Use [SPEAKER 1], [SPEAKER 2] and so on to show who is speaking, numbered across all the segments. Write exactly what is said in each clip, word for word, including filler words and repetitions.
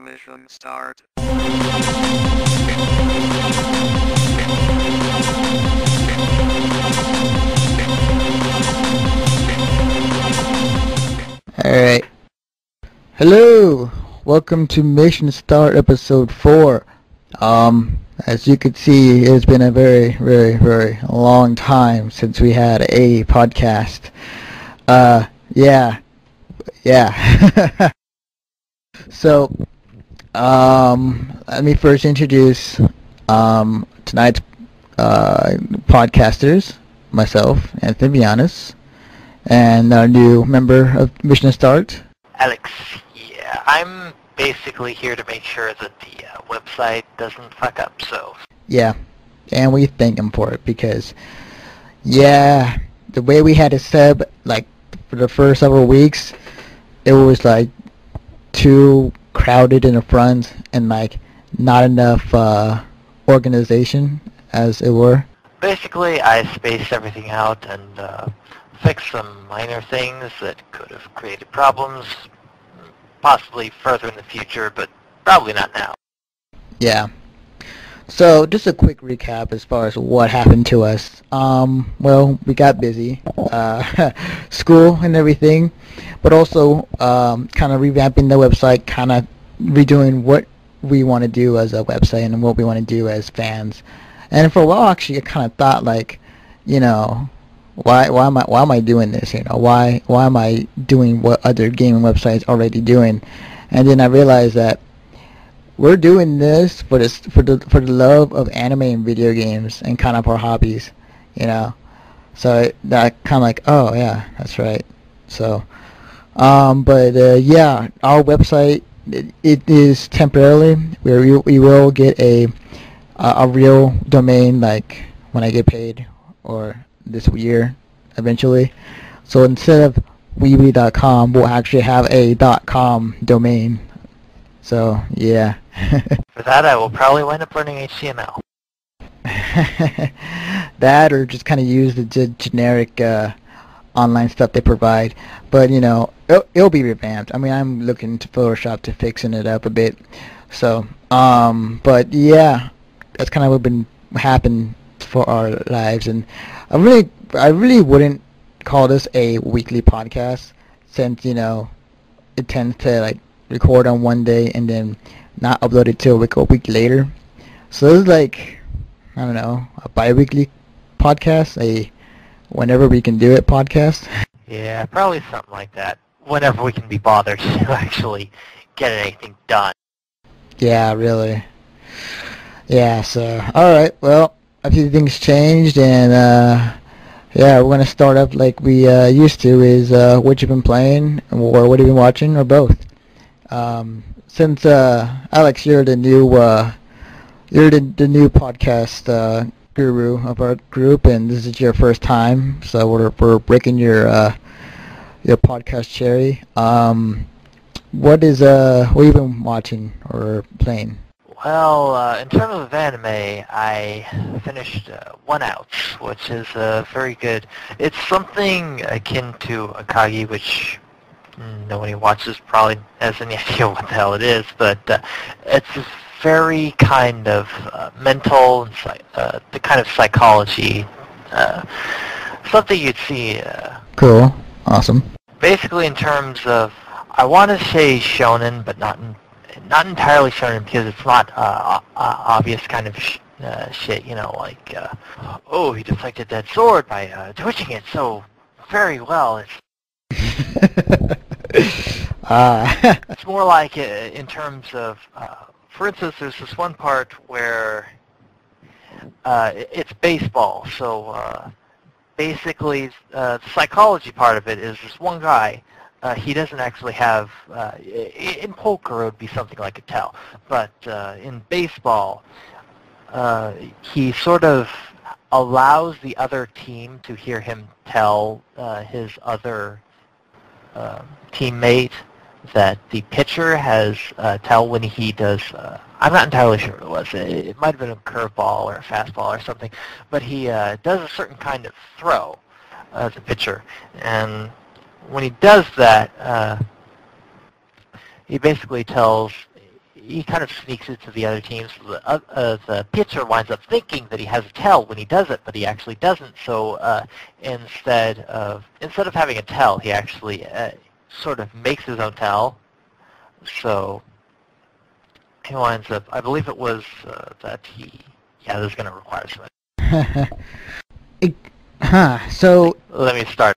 [SPEAKER 1] Mission start.
[SPEAKER 2] Alright. Hello! Welcome to Mission Start episode four. Um, as you can see, it's been a very, very, very long time since we had a podcast. Uh, yeah. Yeah. So, um, let me first introduce, um, tonight's, uh, podcasters, myself, Anthony Vianis, and our new member of Mission Start,
[SPEAKER 3] Alex. Yeah, I'm basically here to make sure that the uh, website doesn't fuck up, so...
[SPEAKER 2] Yeah, and we thank him for it because, yeah, the way we had it set up, like, for the first several weeks, it was, like, too crowded in the front and, like, not enough uh, organization, as it were.
[SPEAKER 3] Basically, I spaced everything out and uh, fixed some minor things that could have created problems, possibly further in the future, but probably not now.
[SPEAKER 2] Yeah. So, just a quick recap as far as what happened to us. Um, well, we got busy, uh, school and everything, but also um, kind of revamping the website, kind of redoing what we want to do as a website and what we want to do as fans. And for a while, actually, I kind of thought, like, you know, why why am I why am I doing this? You know, why why am I doing what other gaming websites are already doing? And then I realized that we're doing this for this for the for the love of anime and video games and kind of our hobbies, you know. So it, that kind of like, oh yeah, that's right. So, um, but uh, yeah, our website it, it is temporarily. We we will get a a, a real domain like when I get paid or this year eventually. So instead of weebly dot com, we'll actually have a .com domain. So, yeah.
[SPEAKER 3] For that, I will probably wind up learning H T M L.
[SPEAKER 2] That or just kind of use the g- generic uh, online stuff they provide. But, you know, it'll, it'll be revamped. I mean, I'm looking to Photoshop to fixing it up a bit. So, um, but yeah, that's kind of what been happened for our lives. And I really, I really wouldn't call this a weekly podcast since, you know, it tends to, like, record on one day and then not upload it till like a week later. So this is like, I don't know, a bi-weekly podcast, a whenever we can do it podcast.
[SPEAKER 3] Yeah, probably something like that. Whenever we can be bothered to actually get anything done.
[SPEAKER 2] Yeah, really. Yeah, so, alright, well, a few things changed and, uh, yeah, we're going to start up like we uh, used to is uh, what you've been playing or what you've been watching or both. Um, since uh, Alex, you're the new uh, you're the, the new podcast uh, guru of our group, and this is your first time, so we're we're breaking your uh, your podcast cherry. Um, what is uh what have you been watching or playing?
[SPEAKER 3] Well, uh, in terms of anime, I finished uh, One Outs, which is uh, very good. It's something akin to Akagi, which nobody watches probably has any idea what the hell it is, but uh, it's very kind of uh, mental, uh, the kind of psychology, uh, something you'd see. Uh,
[SPEAKER 2] cool, awesome.
[SPEAKER 3] Basically, in terms of, I want to say shonen, but not in, not entirely shonen because it's not uh, uh, obvious kind of sh- uh, shit, you know, like, uh, oh, he deflected that sword by uh, twitching it so very well. It's
[SPEAKER 2] uh.
[SPEAKER 3] It's more like uh, in terms of, uh, for instance, there's this one part where uh, it's baseball. So uh, basically, uh, the psychology part of it is this one guy. Uh, he doesn't actually have. Uh, in poker, it would be something like a tell, but uh, in baseball, uh, he sort of allows the other team to hear him tell uh, his other uh, teammate that the pitcher has uh, tell when he does, uh, I'm not entirely sure what it was, it, it might have been a curveball or a fastball or something, but he uh, does a certain kind of throw as a pitcher, and when he does that, uh, he basically tells he kind of sneaks it to the other teams. The, uh, uh, the pitcher winds up thinking that he has a tell when he does it, but he actually doesn't. So uh, instead of instead of having a tell, he actually uh, sort of makes his own tell. So he winds up, I believe it was uh, that he, yeah, this is going to require some.
[SPEAKER 2] it, huh, so...
[SPEAKER 3] Let me start.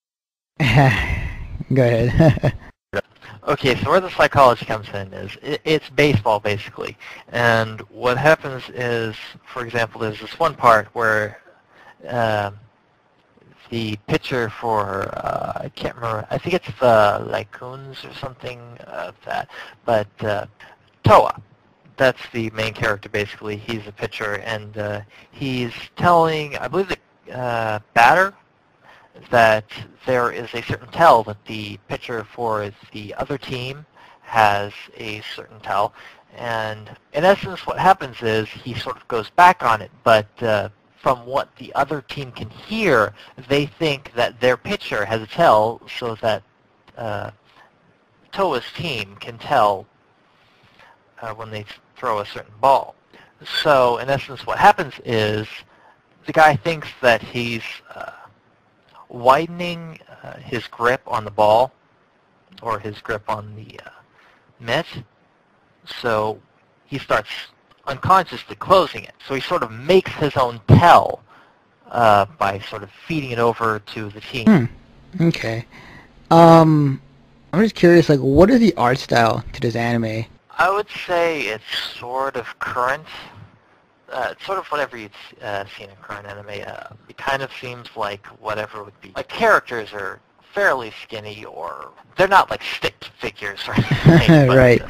[SPEAKER 2] Go ahead.
[SPEAKER 3] Okay, so where the psychology comes in is it, it's baseball, basically. And what happens is, for example, there's this one part where uh, the pitcher for, uh, I can't remember, I think it's the Lycoons or something of that, but uh, Toa, that's the main character, basically. He's a pitcher, and uh, he's telling, I believe the uh, batter, that there is a certain tell that the pitcher for the other team has a certain tell. And in essence, what happens is he sort of goes back on it, but uh, from what the other team can hear, they think that their pitcher has a tell so that uh, Toa's team can tell uh, when they throw a certain ball. So in essence, what happens is the guy thinks that he's uh, widening uh, his grip on the ball, or his grip on the uh, mitt, so he starts unconsciously closing it. So he sort of makes his own tell uh, by sort of feeding it over to the team.
[SPEAKER 2] Hmm. Okay. Um, I'm just curious, like, what is the art style to this anime?
[SPEAKER 3] I would say it's sort of current. Uh, it's sort of whatever you'd uh, see in a current anime. Uh, it kind of seems like whatever would be. Like, characters are fairly skinny, or they're not like stick figures or anything. But,
[SPEAKER 2] right.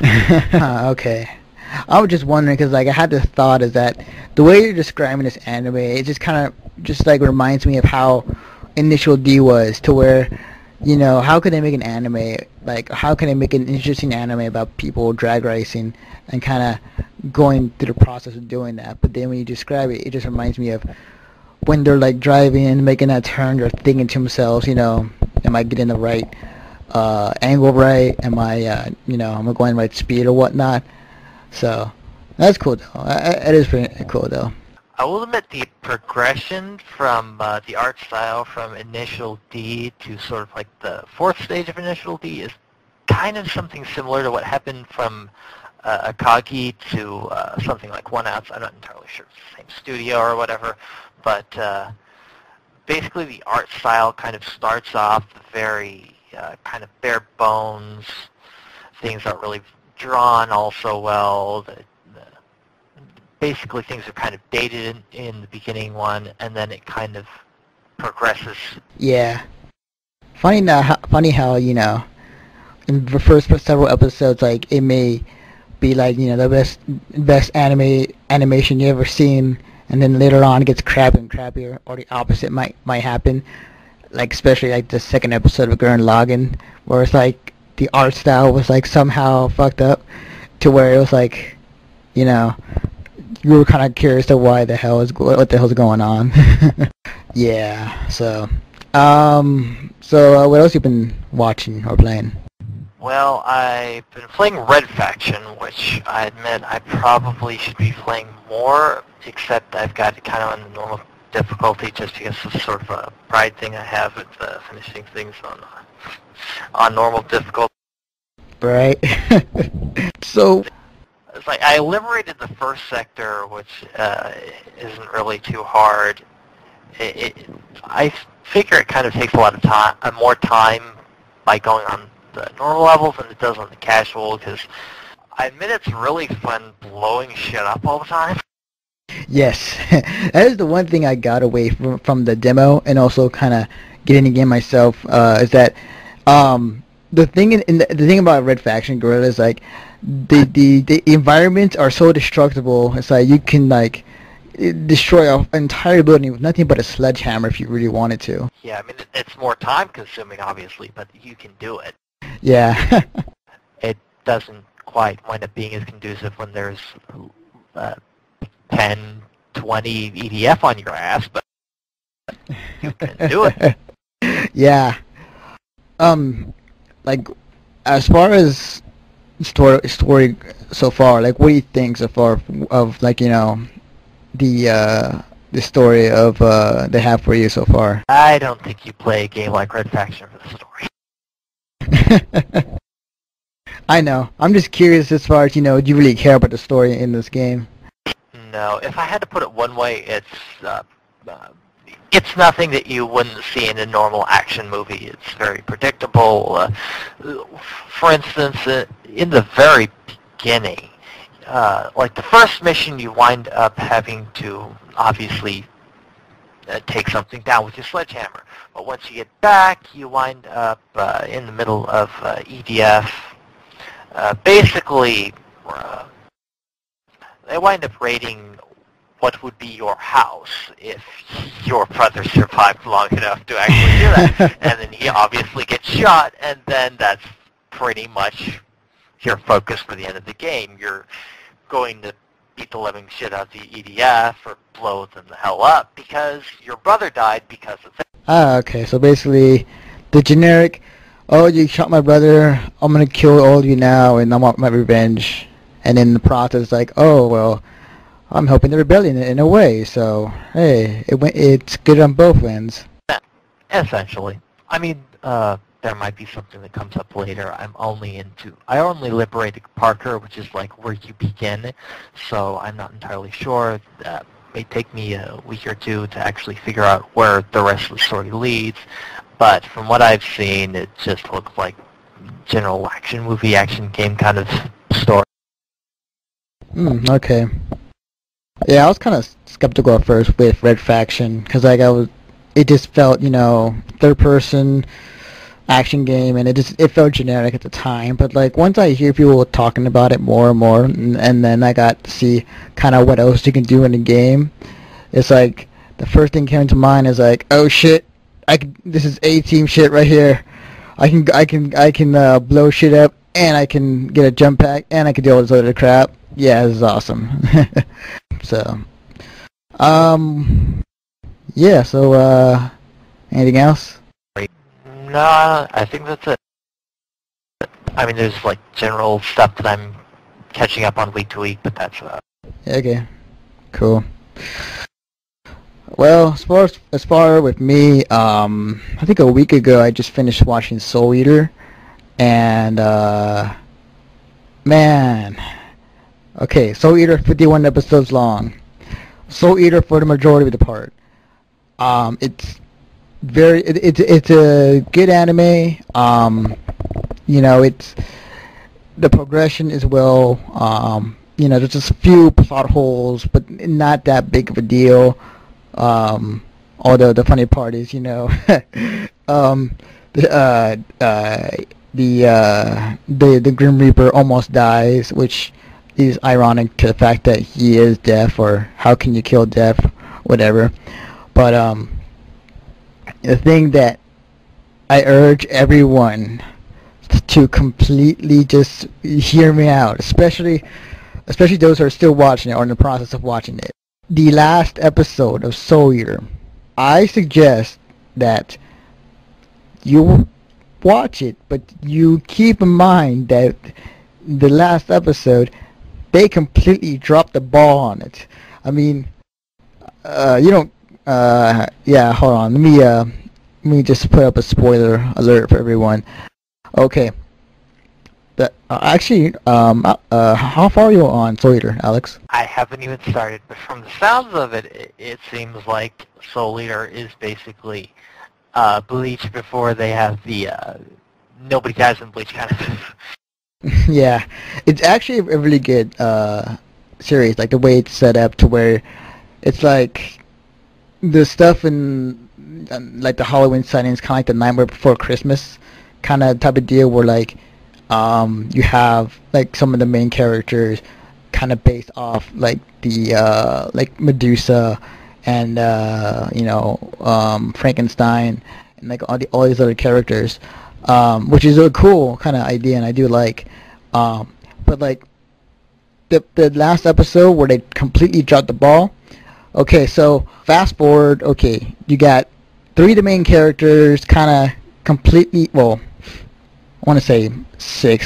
[SPEAKER 2] Uh, okay. I was just wondering because, like, I had this thought is that the way you're describing this anime, it just kind of just like reminds me of how Initial D was, to where, you know, how could they make an anime, like, how can they make an interesting anime about people drag racing and kind of going through the process of doing that? But then when you describe it, it just reminds me of when they're, like, driving and making that turn, they're thinking to themselves, you know, am I getting the right uh, angle right? Am I, uh, you know, am I going right speed or whatnot? So, that's cool, though. It is pretty cool, though.
[SPEAKER 3] I will admit the progression from uh, the art style from Initial D to sort of like the fourth stage of Initial D is kind of something similar to what happened from uh, Akagi to uh, something like One Outs. I'm not entirely sure if it's the same studio or whatever, but uh, basically the art style kind of starts off very uh, kind of bare bones. Things aren't really drawn all so well. The, Basically, things are kind of dated in, in the beginning one, and then it kind of progresses.
[SPEAKER 2] Yeah. Funny now, how, funny how, you know, in the first several episodes, like, it may be like, you know, the best best anime animation you ever seen, and then later on it gets crappier and crappier, or the opposite might might happen. Like, especially like the second episode of Gurren Lagann, where it's like the art style was like somehow fucked up, to where it was like, you know, you were kind of curious to why the hell is what the hell's going on. Yeah. So, um, so uh, what else you been watching or playing?
[SPEAKER 3] Well, I've been playing Red Faction, which I admit I probably should be playing more, except I've got it kind of on the normal difficulty just because it's sort of a pride thing I have with uh, finishing things on uh, on normal difficulty.
[SPEAKER 2] Right. So.
[SPEAKER 3] It's like I liberated the first sector, which uh, isn't really too hard. It, it, I figure it kind of takes a lot of time, uh, more time by going on the normal levels than it does on the casual, because I admit it's really fun blowing shit up all the time.
[SPEAKER 2] Yes, that is the one thing I got away from, from the demo, and also kind of getting the game myself, uh, is that um, the thing in, in the, the thing about Red Faction Gorilla is like the, the the environments are so destructible. It's like you can like destroy an entire building with nothing but a sledgehammer if you really wanted to.
[SPEAKER 3] Yeah, I mean it, it's more time consuming, obviously, but you can do it.
[SPEAKER 2] Yeah.
[SPEAKER 3] It doesn't quite wind up being as conducive when there's uh, ten, twenty E D F on your ass, but you can do it.
[SPEAKER 2] Yeah. Um, like, as far as story story so far? Like, what do you think so far of, like, you know, the uh, the story of uh, they have for you so far?
[SPEAKER 3] I don't think you play a game like Red Faction for the story.
[SPEAKER 2] I know. I'm just curious as far as, you know, do you really care about the story in this game?
[SPEAKER 3] No, if I had to put it one way, it's uh, uh, it's nothing that you wouldn't see in a normal action movie. It's very predictable. Uh, for instance, uh, in the very beginning, uh, like the first mission, you wind up having to obviously uh, take something down with your sledgehammer. But once you get back, you wind up uh, in the middle of uh, E D F. Uh, basically, uh, they wind up raiding what would be your house if your brother survived long enough to actually do that. And then he obviously gets shot, and then that's pretty much your focus for the end of the game. You're going to beat the living shit out of the E D F or blow them the hell up because your brother died because of that.
[SPEAKER 2] Ah, okay. So basically, the generic, oh, you shot my brother, I'm gonna kill all of you now, and I want my revenge. And in the process, like, oh, well, I'm helping the rebellion in a way, so, hey, it went, it's good on both ends.
[SPEAKER 3] Essentially. I mean, uh, there might be something that comes up later. I'm only into, I only liberated Parker, which is like where you begin, so I'm not entirely sure. That may take me a week or two to actually figure out where the rest of the story leads, but from what I've seen, it just looks like general action movie, action game kind of story.
[SPEAKER 2] Hmm, okay. Yeah, I was kind of skeptical at first with Red Faction, because, like, I was, it just felt, you know, third-person action game, and it just, it felt generic at the time, but, like, once I hear people talking about it more and more, and, and then I got to see kind of what else you can do in the game, it's like, the first thing came to mind is like, oh shit, I can, this is A-team shit right here. I can, I can, I can, uh, blow shit up, and I can get a jump pack, and I can do all this other crap. Yeah, this is awesome. So, um, yeah, so, uh, anything else?
[SPEAKER 3] No, I think that's it. I mean, there's, like, general stuff that I'm catching up on week to week, but that's, uh...
[SPEAKER 2] Okay, cool. Well, as far as, as far with me, um, I think a week ago I just finished watching Souleater, and, uh, man... Okay, Souleater, fifty-one episodes long. Souleater for the majority of the part. Um, it's very, it, it's it's a good anime. Um, you know, it's the progression is well. Um, you know, there's just a few plot holes, but not that big of a deal. Um, although the funny part is, you know, um, the uh, uh, the uh, the the Grim Reaper almost dies, which is ironic to the fact that he is deaf, or how can you kill deaf, whatever. But um, the thing that I urge everyone to completely just hear me out, especially especially those who are still watching it or in the process of watching it. The last episode of Souleater, I suggest that you watch it, but you keep in mind that the last episode, they completely dropped the ball on it. I mean, uh, you don't, uh, yeah, hold on, let me, uh, let me just put up a spoiler alert for everyone. Okay. But, uh, actually, um, uh, how far are you on Souleater, Alex?
[SPEAKER 3] I haven't even started, but from the sounds of it, it, it seems like Souleater is basically, uh, Bleach before they have the, uh, nobody dies in Bleach kind of.
[SPEAKER 2] Yeah, it's actually a really good uh, series, like the way it's set up to where it's like the stuff in uh, like the Halloween setting is kind of like the Nightmare Before Christmas kind of type of deal, where like um, you have like some of the main characters kind of based off like the uh, like Medusa and uh, you know um, Frankenstein and like all the all these other characters. Um, which is a cool kind of idea, and I do like. Um, but like the the last episode where they completely dropped the ball. Okay, so fast forward. Okay, you got three of the main characters kind of completely. Well, I want to say six,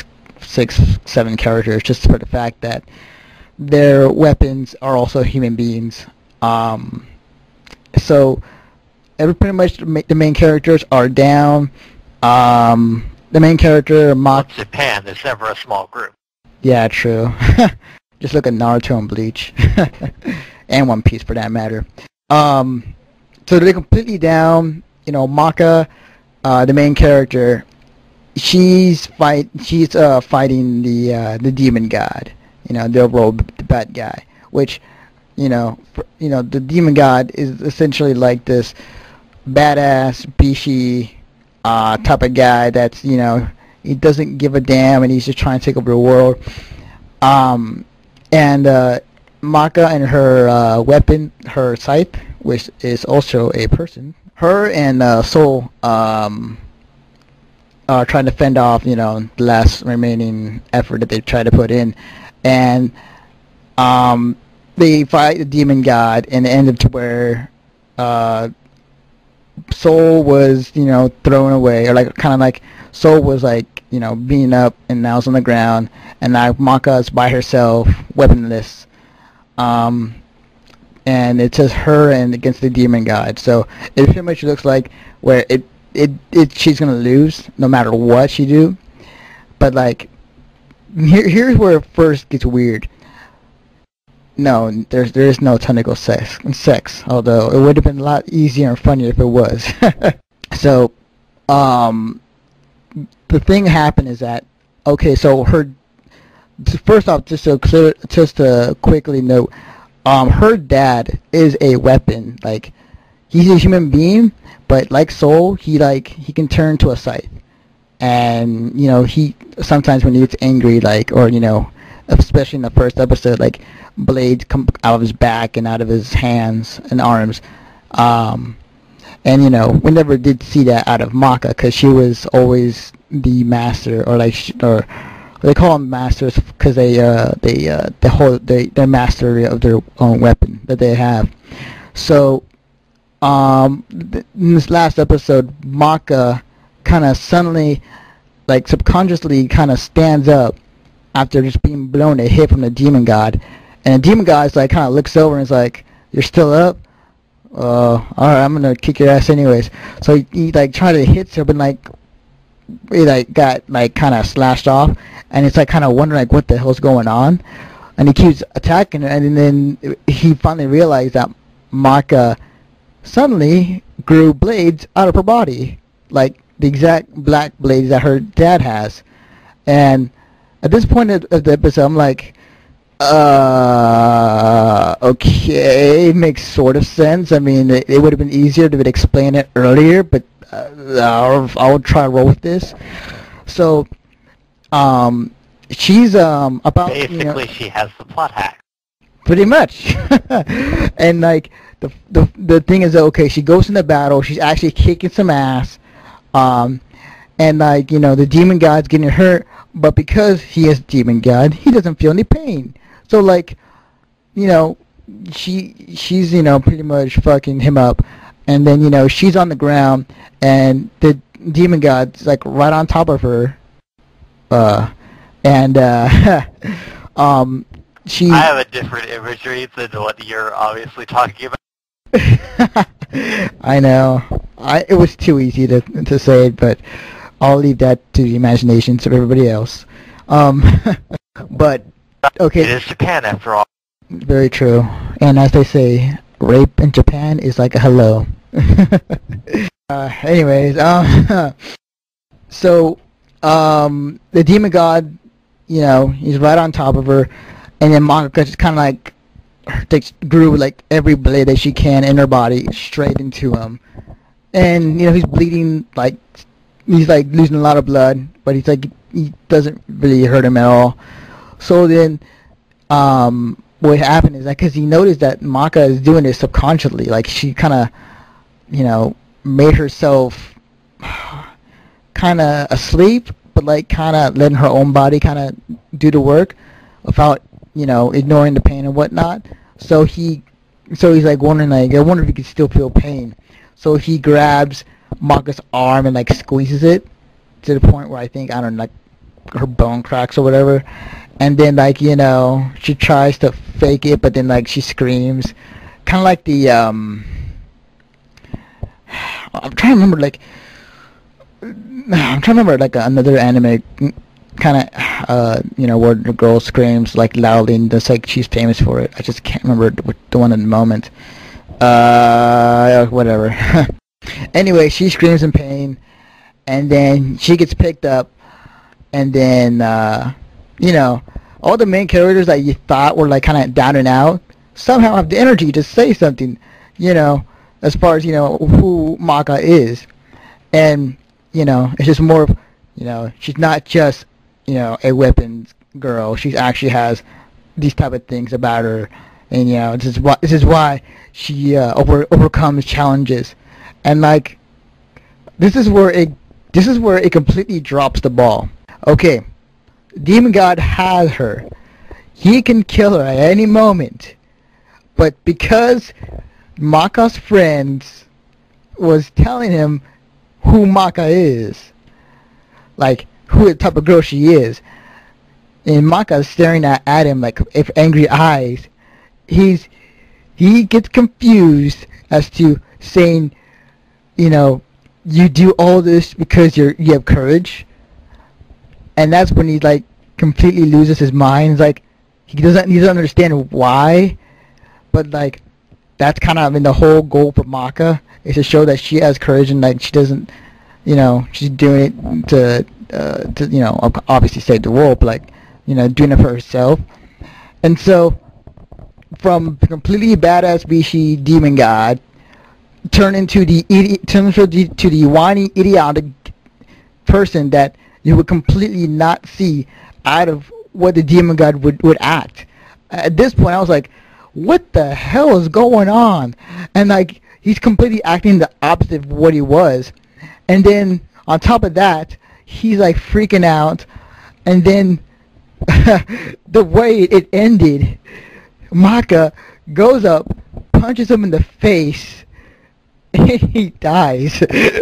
[SPEAKER 2] six, seven characters, just for the fact that their weapons are also human beings. Um, so every pretty much the main characters are down. Um, the main character, Mach.
[SPEAKER 3] Well, Japan, there's never a small group.
[SPEAKER 2] Yeah, true. Just look at Naruto and Bleach, and One Piece for that matter. Um, so they're completely down. You know, Maka, uh, the main character, she's fight. She's uh fighting the uh, the demon god. You know, the overall the bad guy. Which, you know, for, you know, the demon god is essentially like this badass, bishi, uh, type of guy that's, you know, he doesn't give a damn and he's just trying to take over the world. Um, and uh, Maka and her uh, weapon, her scythe, which is also a person, her and uh, Soul um, are trying to fend off, you know, the last remaining effort that they try to put in. And um, they fight the demon god and it ended to where uh, Soul was, you know, thrown away, or like kind of like Soul was like, you know, beaten up and now is on the ground, and now Maka's by herself, weaponless, um, and it's just her and against the demon god. So it pretty much looks like where it it, it she's gonna lose no matter what she do. But like here here's where it first gets weird. No, there's there is no tentacle sex sex, although it would have been a lot easier and funnier if it was. So um the thing happened is that, okay, so her, first off, just to clear, just to quickly note, um, her dad is a weapon. Like, he's a human being, but like Soul, he like he can turn to a scythe, and you know he sometimes when he gets angry, like, or you know, especially in the first episode, like blades come out of his back and out of his hands and arms. Um, And, you know, we never did see that out of Maka because she was always the master, or like, sh- or they call them masters because they, uh, they, uh, they hold, they, they're mastery of their own weapon that they have. So, um, th- in this last episode, Maka kind of suddenly, like, subconsciously kind of stands up after just being blown a hit from the demon god. And the demon god, like, kind of looks over and is like, "You're still up? Uh, alright, I'm gonna kick your ass anyways." So he, he like tried to hit her, but like he like got like kind of slashed off, and it's like kind of wondering like what the hell's going on, and he keeps attacking her, and then he finally realized that Maka suddenly grew blades out of her body, like the exact black blades that her dad has. And at this point of the episode, I'm like, Uh, okay, makes sort of sense. I mean, it, it would have been easier to explain it earlier, but uh, I'll, I'll try to roll with this. So, um, she's, um, about,
[SPEAKER 3] Basically,
[SPEAKER 2] you know,
[SPEAKER 3] she has the plot hack.
[SPEAKER 2] pretty much. And, like, the, the, the thing is, okay, she goes into battle, she's actually kicking some ass, um, and, like, you know, the demon god's getting hurt, but because he is demon god, he doesn't feel any pain. So, like, you know, she she's, you know, pretty much fucking him up. And then, you know, she's on the ground, and the demon god's, like, right on top of her. Uh, and, uh, um, she...
[SPEAKER 3] I have a different imagery than what you're obviously talking about.
[SPEAKER 2] I know. I It was too easy to to say it, but I'll leave that to the imaginations of everybody else. Um, but... Okay.
[SPEAKER 3] It is Japan, after all.
[SPEAKER 2] Very true. And as they say, rape in Japan is like a hello. uh, anyways, um, so, um, the demon god, you know, he's right on top of her, and then Maka just kind of like takes, grew like every blade that she can in her body straight into him. And, you know, he's bleeding, like, he's like losing a lot of blood, but he's like, he doesn't really hurt him at all. So then, um, what happened is that because he noticed that Maka is doing this subconsciously, like she kind of, you know, made herself kind of asleep, but like kind of letting her own body kind of do the work without, you know, ignoring the pain and whatnot. So he, so he's like wondering, like, I wonder if he can still feel pain. So he grabs Maka's arm and like squeezes it to the point where I think, I don't know, like her bone cracks or whatever, and then like you know she tries to fake it, but then like she screams, kind of like the um. I'm trying to remember like I'm trying to remember like another anime kind of uh you know where the girl screams like loudly and just like she's famous for it. I just can't remember the, the one in the moment. Uh, whatever. Anyway, she screams in pain, and then she gets picked up, and then uh, you know all the main characters that you thought were like kind of down and out somehow have the energy to say something, you know, as far as you know who Maka is, and you know it's just more, you know, she's not just you know a weapons girl. She actually has these type of things about her, and you know this is why this is why she uh, over overcomes challenges, and like this is where it this is where it completely drops the ball. Okay, Demon God has her. He can kill her at any moment, but because Maka's friends was telling him who Maka is, like who the type of girl she is, and Maka's staring at, at him like with angry eyes, he's he gets confused as to saying, you know, you do all this because you're you have courage, and that's when he like completely loses his mind. It's like he doesn't he doesn't understand why, but like that's kind of in the whole goal for Maka is to show that she has courage and like she doesn't, you know, she's doing it to uh, to you know obviously save the world, but like you know doing it for herself. And so from completely badass Bishi demon god turn into the idiot, turn into the, to the whiny idiotic person that you would completely not see out of what the demon god would would act. At this point, I was like, what the hell is going on? And like he's completely acting the opposite of what he was, and then on top of that he's like freaking out, and then the way it ended, Maka goes up, punches him in the face, and he dies.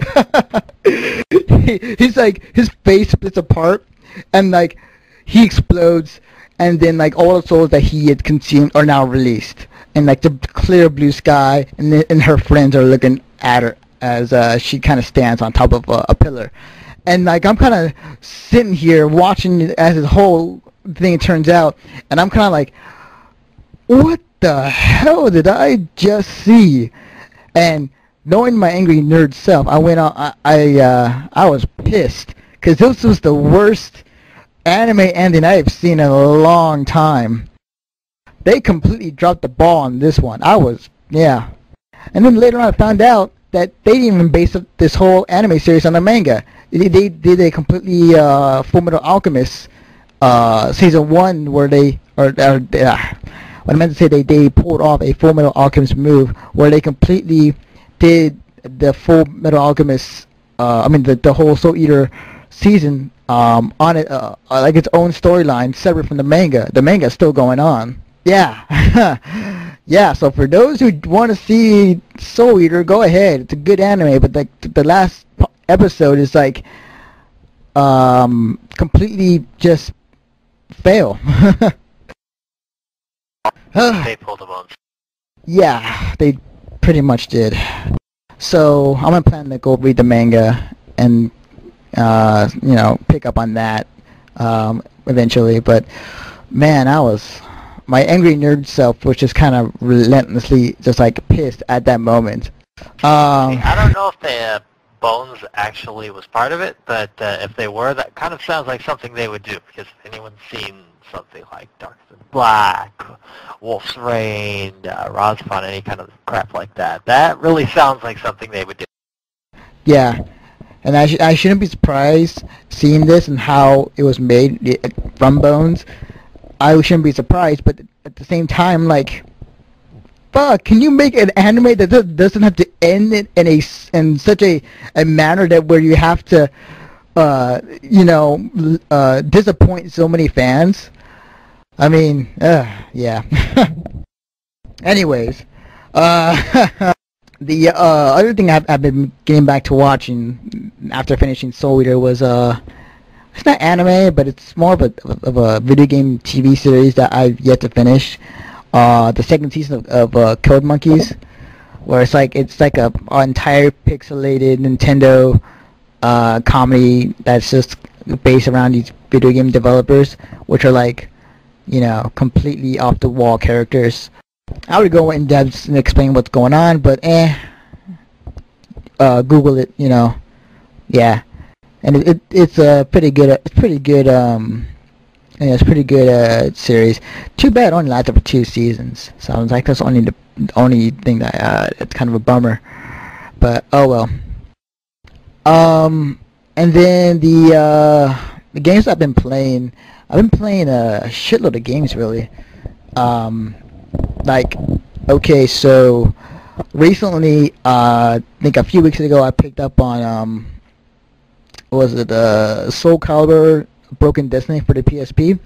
[SPEAKER 2] he, he's like his face splits apart, and like he explodes, and then like all the souls that he had consumed are now released, and like the clear blue sky, and then, and her friends are looking at her as uh, she kind of stands on top of uh, a pillar, and like I'm kind of sitting here watching as this whole thing turns out, and I'm kind of like, what the hell did I just see? And knowing my angry nerd self, I went on. I I, uh, I was pissed because this was the worst anime ending I've seen in a long time. They completely dropped the ball on this one. I was, yeah. And then later on I found out that they didn't even base this whole anime series on the manga. They, they did a completely uh, Fullmetal Alchemist uh, season one where they, or, or uh, what I meant to say, they, they pulled off a Fullmetal Alchemist move where they completely did the Fullmetal Alchemist, uh, I mean the, the whole Souleater season um, on it, uh, uh, like its own storyline, separate from the manga. The manga is still going on. Yeah, yeah. So for those who want to see Souleater, go ahead. It's a good anime, but like the, the last episode is like um, completely just fail.
[SPEAKER 3] They pulled them on.
[SPEAKER 2] Yeah, they pretty much did. So I'm gonna plan to go read the manga and uh, you know pick up on that um, eventually. But man, I was my angry nerd self was just kind of relentlessly just like pissed at that moment. Um,
[SPEAKER 3] I don't know if the uh, Bones actually was part of it, but uh, if they were, that kind of sounds like something they would do. Because if anyone's seen something like Dark than Black, Wolf's Rain, uh, Rosfon, any kind of crap like that, that really sounds like something they would do.
[SPEAKER 2] Yeah, and I, sh- I shouldn't be surprised seeing this and how it was made from Bones. I shouldn't be surprised, but at the same time, like, fuck, can you make an anime that does, doesn't have to end in, in a in such a, a manner that where you have to, uh, you know, uh, disappoint so many fans? I mean, uh, yeah. Anyways, uh, the uh, other thing I've, I've been getting back to watching after finishing Souleater was uh, it's not anime, but it's more of a of a video game T V series that I've yet to finish. Uh, the second season of, of uh, Code Monkeys, where it's like it's like a, a entire pixelated Nintendo uh, comedy that's just based around these video game developers, which are like, you know, completely off the wall characters. I would go in depth and explain what's going on, but eh, uh, Google it, you know, yeah, and it, it it's a pretty good, it's pretty good, um, yeah, it's pretty good uh series. Too bad it only lasted for two seasons, so I was like, that's only the only thing that uh, it's kind of a bummer, but oh well. Um, and then the uh, the games I've been playing, I've been playing a shitload of games really. Um, like, okay, so recently, uh, I think a few weeks ago, I picked up on um, what was it, uh, Soul Calibur Broken Destiny for the P S P.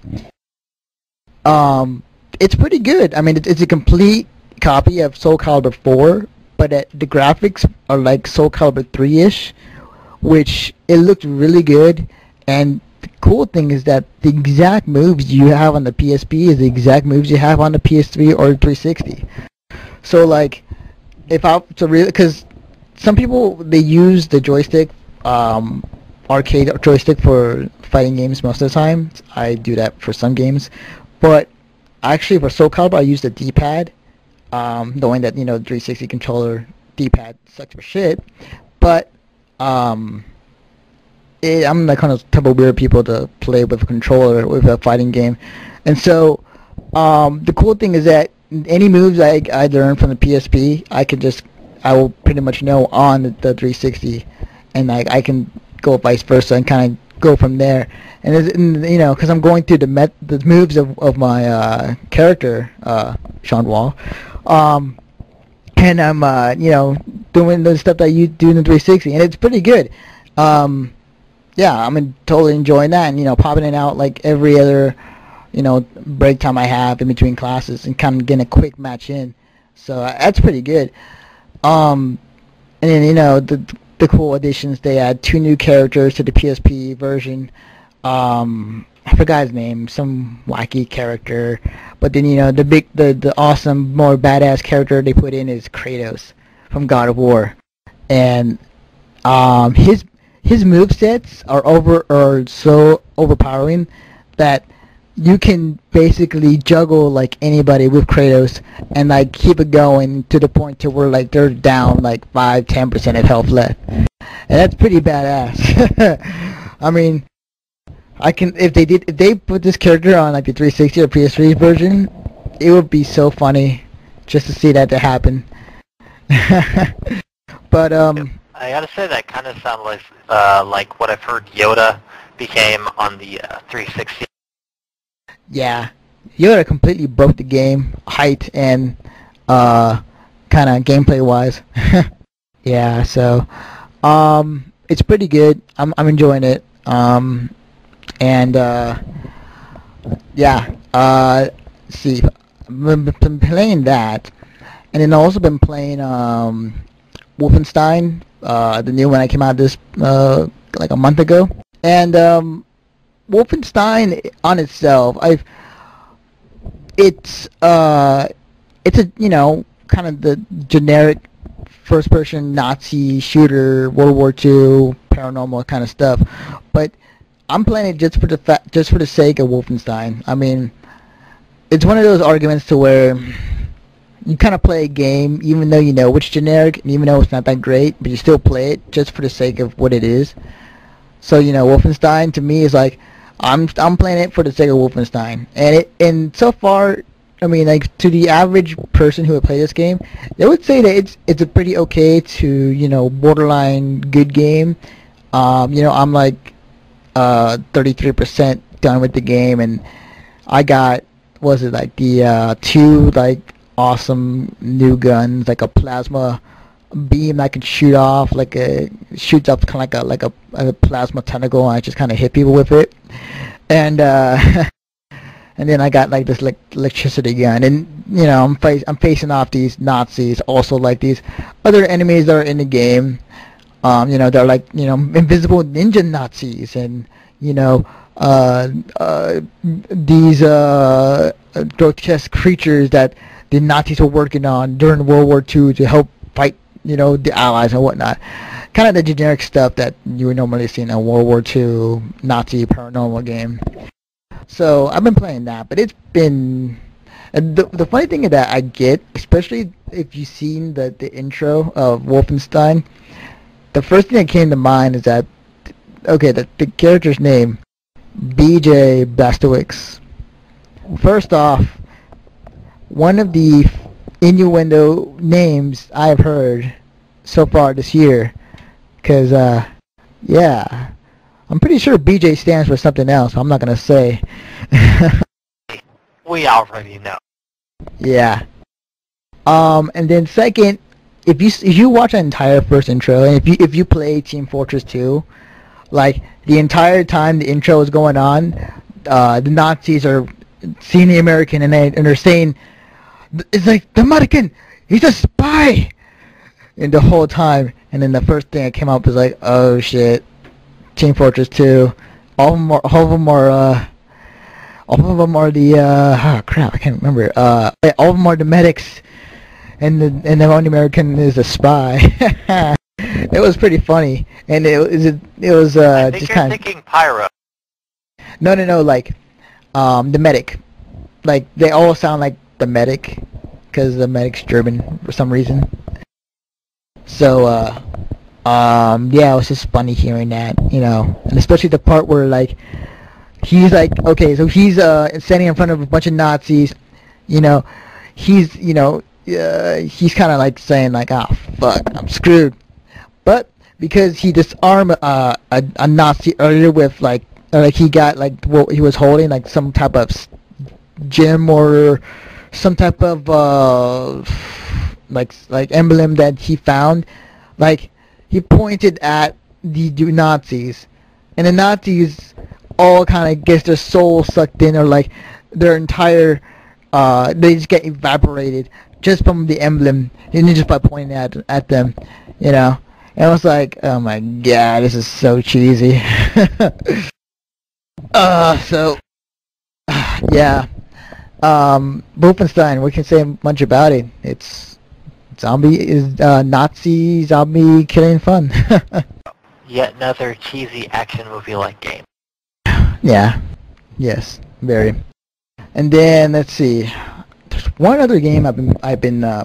[SPEAKER 2] Um, it's pretty good. I mean, it's, it's a complete copy of Soul Calibur four, but uh, the graphics are like Soul Calibur three-ish, which it looked really good. And the cool thing is that the exact moves you have on the P S P is the exact moves you have on the P S three or three sixty. So like, if I to really, because some people they use the joystick, um, arcade joystick for fighting games most of the time. I do that for some games, but actually for Soul Calibur I use the D-pad, um, knowing that, you know, the three sixty controller D-pad sucks for shit, but um, it, I'm the kind of type of weird people to play with a controller with a fighting game, and so um, the cool thing is that any moves I I learn from the P S P, I can just I will pretty much know on the, the three sixty, and I I can go vice versa and kind of go from there. And, it's, and you know, because I'm going through the met the moves of of my uh, character, uh, Sean Wall, um, and I'm uh, you know, doing the stuff that you do in the three sixty, and it's pretty good. Um, yeah, I'm in, totally enjoying that, and you know, popping it out like every other, you know, break time I have in between classes, and kind of getting a quick match in. So uh, that's pretty good. Um, and then, you know, the the cool additions, they add two new characters to the P S P version. Um, I forgot his name, some wacky character. But then, you know, the big, the, the awesome, more badass character they put in is Kratos from God of War. And um, his his movesets are over are so overpowering that you can basically juggle like anybody with Kratos and like keep it going to the point to where like they're down like five, ten percent of health left, and that's pretty badass. I mean, I can if they did if they put this character on like the three sixty or P S three version, it would be so funny just to see that to happen. But um,
[SPEAKER 3] I gotta say that kind of sounds like uh, like what I've heard Yoda became on the uh, three sixty.
[SPEAKER 2] Yeah, Yoda completely broke the game, height and uh, kind of gameplay wise. Yeah, so um, it's pretty good. I'm I'm enjoying it. Um, and uh, yeah, uh, let's see, I've been playing that, and then I've also been playing um, Wolfenstein, uh, the new one that came out this uh, like a month ago, and um. Wolfenstein on itself, I've it's uh it's a you know kind of the generic first-person Nazi shooter, World War Two paranormal kind of stuff, but I'm playing it just for the fa- just for the sake of Wolfenstein. I mean, it's one of those arguments to where you kind of play a game even though you know it's generic, and even though it's not that great, but you still play it just for the sake of what it is. So you know, Wolfenstein to me is like, I'm I'm playing it for the sake of Wolfenstein, and it and so far, I mean, like to the average person who would play this game, they would say that it's it's a pretty okay to you know borderline good game. Um, you know, I'm like uh thirty-three percent done with the game, and I got what was it like the uh, two like awesome new guns, like a plasma beam I can shoot off, like a shoots up kind of like a like a, a plasma tentacle, and I just kind of hit people with it, and uh, and then I got like this like electricity gun, and you know I'm face I'm facing off these Nazis, also like these other enemies that are in the game. Um, you know they're like you know invisible ninja Nazis, and you know, uh, uh, these uh, grotesque creatures that the Nazis were working on during World War Two to help fight, you know, the Allies and whatnot. Kind of the generic stuff that you would normally see in a World War Two Nazi paranormal game. So I've been playing that, but it's been... And the, the funny thing is that I get, especially if you've seen the, the intro of Wolfenstein, the first thing that came to mind is that, okay, the, the character's name, B J Blazkowicz. First off, one of the innuendo names I've heard so far this year, because, uh, yeah, I'm pretty sure B J stands for something else, so I'm not going to say.
[SPEAKER 3] We already know.
[SPEAKER 2] Yeah. Um, and then second, if you if you watch an entire first intro, and if you if you play Team Fortress two, like the entire time the intro is going on, uh, the Nazis are seeing the American and they and they're saying, it's like the American, he's a spy, and the whole time, and then the first thing that came up was like, oh shit, Team Fortress two, all of them are all of them are uh. All of them are the, uh, oh crap, I can't remember, uh, all of them are the medics, and the, and the only American is a spy. It was pretty funny, and it was, it, it was, uh,
[SPEAKER 3] I think
[SPEAKER 2] just
[SPEAKER 3] you're
[SPEAKER 2] kind of...
[SPEAKER 3] thinking Pyro.
[SPEAKER 2] No, no, no, like, um, the medic. Like, they all sound like the medic, because the medic's German for some reason. So, uh, um, yeah, it was just funny hearing that, you know, and especially the part where, like, he's like, okay, so he's uh standing in front of a bunch of Nazis, you know, he's, you know, uh, he's kind of like saying like, oh, fuck, I'm screwed. But because he disarmed uh, a, a Nazi earlier with like, uh, like he got like what he was holding, like some type of gem or some type of uh, like like emblem that he found, like he pointed at the Nazis, and the Nazis all kind of gets their soul sucked in, or like their entire uh they just get evaporated just from the emblem, and just by pointing at at them, you know. And I was like, oh my god, this is so cheesy. uh so yeah, um Wolfenstein, we can say much about it. It's zombie is uh Nazi zombie killing fun.
[SPEAKER 3] Yet another cheesy action movie-like game.
[SPEAKER 2] Yeah. Yes. Very. And then let's see. There's one other game I've been I've been uh,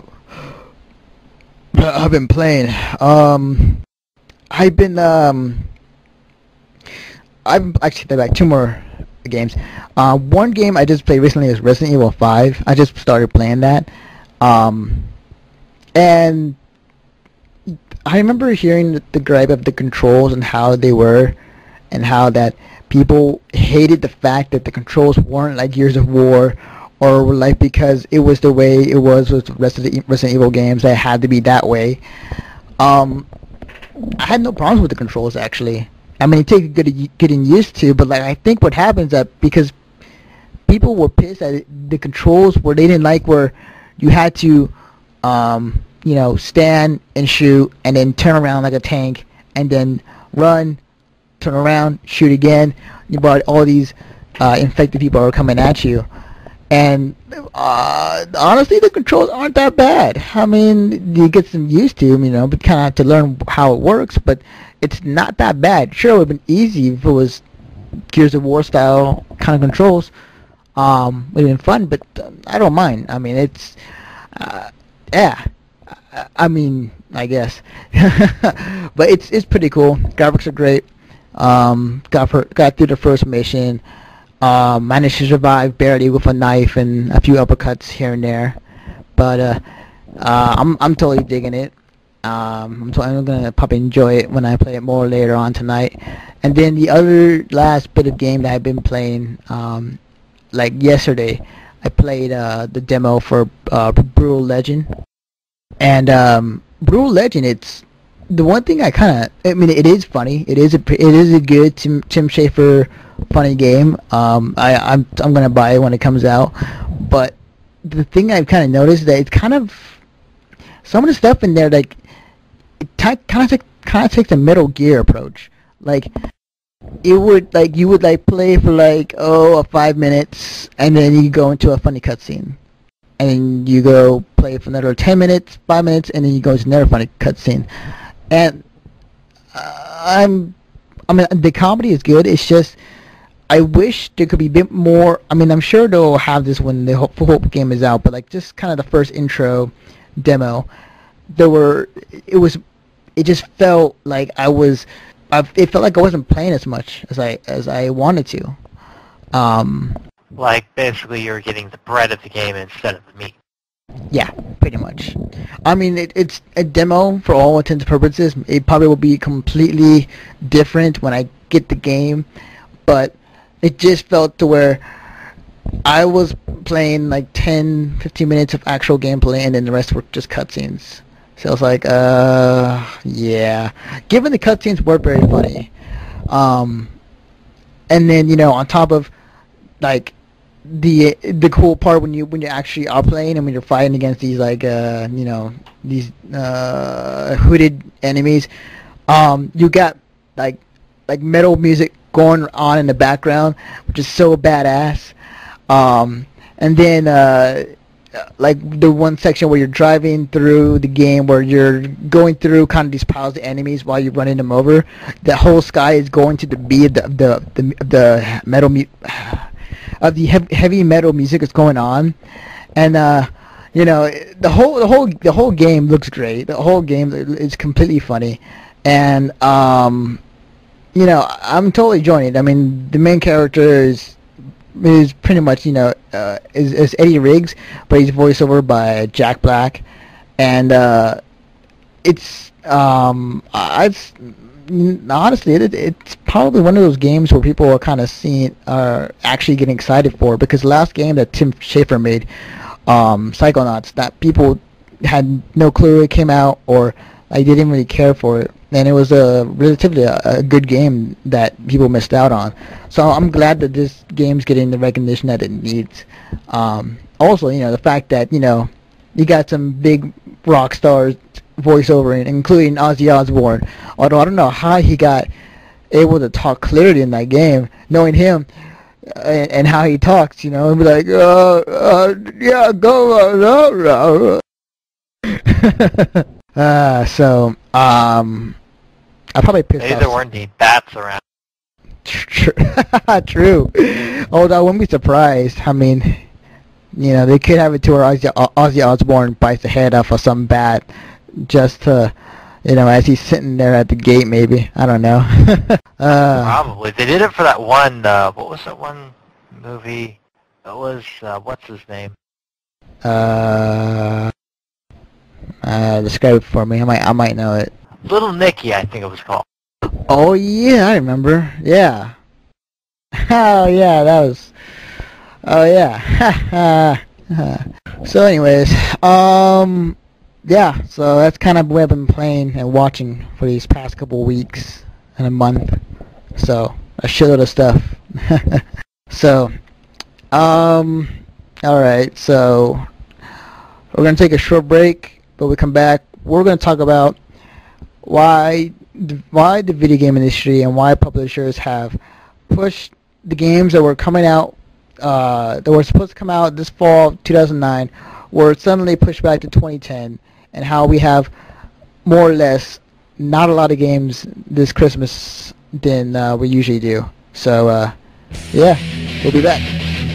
[SPEAKER 2] I've been playing. Um, I've been um. I've actually played like two more games. Uh, one game I just played recently is Resident Evil five. I just started playing that. Um, and I remember hearing the, the gripe of the controls and how they were, and how that people hated the fact that the controls weren't like Gears of War, or were like, because it was the way it was with the rest of the Resident Evil games, that it had to be that way. Um, I had no problems with the controls, actually. I mean, it takes good getting used to, but like I think what happens that because people were pissed at it, the controls where they didn't like where you had to, um, you know, stand and shoot, and then turn around like a tank, and then run, turn around, shoot again. You brought all these uh, infected people are coming at you, and uh, honestly, the controls aren't that bad. I mean, you get some used to them, you know, but kind of have to learn how it works. But it's not that bad. Sure, it would have been easy if it was Gears of War style kind of controls. Um, it would have been fun, but uh, I don't mind. I mean, it's uh, yeah. I, I mean, I guess, but it's it's pretty cool. Graphics are great. Um, got for, got through the first mission. Um, managed to survive barely with a knife and a few uppercuts here and there, but uh, uh, I'm I'm totally digging it. Um, I'm, t- I'm gonna probably enjoy it when I play it more later on tonight. And then the other last bit of game that I've been playing, um, like yesterday, I played uh, the demo for uh, Brutal Legend, and um, Brutal Legend, it's the one thing I kind of, I mean, it is funny. It is a, it is a good Tim, Tim Schafer funny game. Um, I, I'm, I'm gonna buy it when it comes out. But the thing I've kind of noticed is that it's kind of, some of the stuff in there, like, it t- kind of kind of takes a Metal Gear approach. Like, it would like you would like play for like oh five minutes, and then you go into a funny cutscene, and then you go play for another ten minutes, five minutes, and then you go into another funny cutscene. And uh, I'm, I mean, the comedy is good. It's just I wish there could be a bit more. I mean, I'm sure they'll have this when the whole, whole game is out, but like just kind of the first intro demo, there were it was it just felt like I was. I, it felt like I wasn't playing as much as I as I wanted to. Um,
[SPEAKER 3] Like, basically you're getting the bread of the game instead of the meat.
[SPEAKER 2] yeah, pretty much. I mean, it, it's a demo for all intents and purposes. It probably will be completely different when I get the game, but it just felt to where I was playing like ten, fifteen minutes of actual gameplay, and then the rest were just cutscenes. So I was like, uh, yeah. Given the cutscenes were very funny, um, and then you know, on top of like the the cool part when you when you actually are playing and when you're fighting against these like uh you know these uh hooded enemies, um, you got like like metal music going on in the background, which is so badass. Um, and then uh. like the one section where you're driving through the game where you're going through kind of these piles of enemies while you're running them over. The whole sky is going to the beat of the the the, the metal mu- of the heavy, heavy metal music is going on, and uh, you know the whole the whole the whole game looks great. The whole game is completely funny, and um, you know I'm totally joining it. I mean the main character is. is pretty much, you know, uh, is, is Eddie Riggs, but he's voiced over by Jack Black, and uh, it's, um, I've, honestly, it, it's probably one of those games where people are kind of seeing, are actually getting excited for, because the last game that Tim Schafer made, um, Psychonauts, that people had no clue it came out, or I didn't really care for it. And it was a relatively a, a good game that people missed out on. So I'm glad that this game's getting the recognition that it needs. Um, also, you know, the fact that, you know, you got some big rock stars voiceover, including Ozzy Osbourne. Although I don't know how he got able to talk clearly in that game, knowing him uh, and, and how he talks, you know, and be like, uh, uh, yeah, go, uh, uh, uh, so, um, I probably pissed
[SPEAKER 3] Maybe
[SPEAKER 2] off.
[SPEAKER 3] there weren't any bats around.
[SPEAKER 2] True. Although I wouldn't be surprised. I mean, you know, they could have it to where Ozzy, Ozzy Osbourne bites the head off of some bat just to, you know, as he's sitting there at the gate, maybe. I don't know. uh,
[SPEAKER 3] Probably. They did it for that one, uh, what was that one movie? It was, uh, what's his name?
[SPEAKER 2] Uh, uh, describe it for me. I might, I might know it.
[SPEAKER 3] Little Nicky, I think it was called.
[SPEAKER 2] Oh yeah, I remember. Yeah. Oh yeah, that was. Oh yeah. So, anyways, um, yeah. So that's kind of what I've been playing and watching for these past couple weeks and a month. So a shitload of stuff. So, um, all right. So we're gonna take a short break, but we come back. We're gonna talk about why the, why the video game industry and why publishers have pushed the games that were coming out uh, that were supposed to come out this fall two thousand nine were suddenly pushed back to twenty ten, and how we have more or less not a lot of games this Christmas than uh, we usually do. So uh, yeah, we'll be back.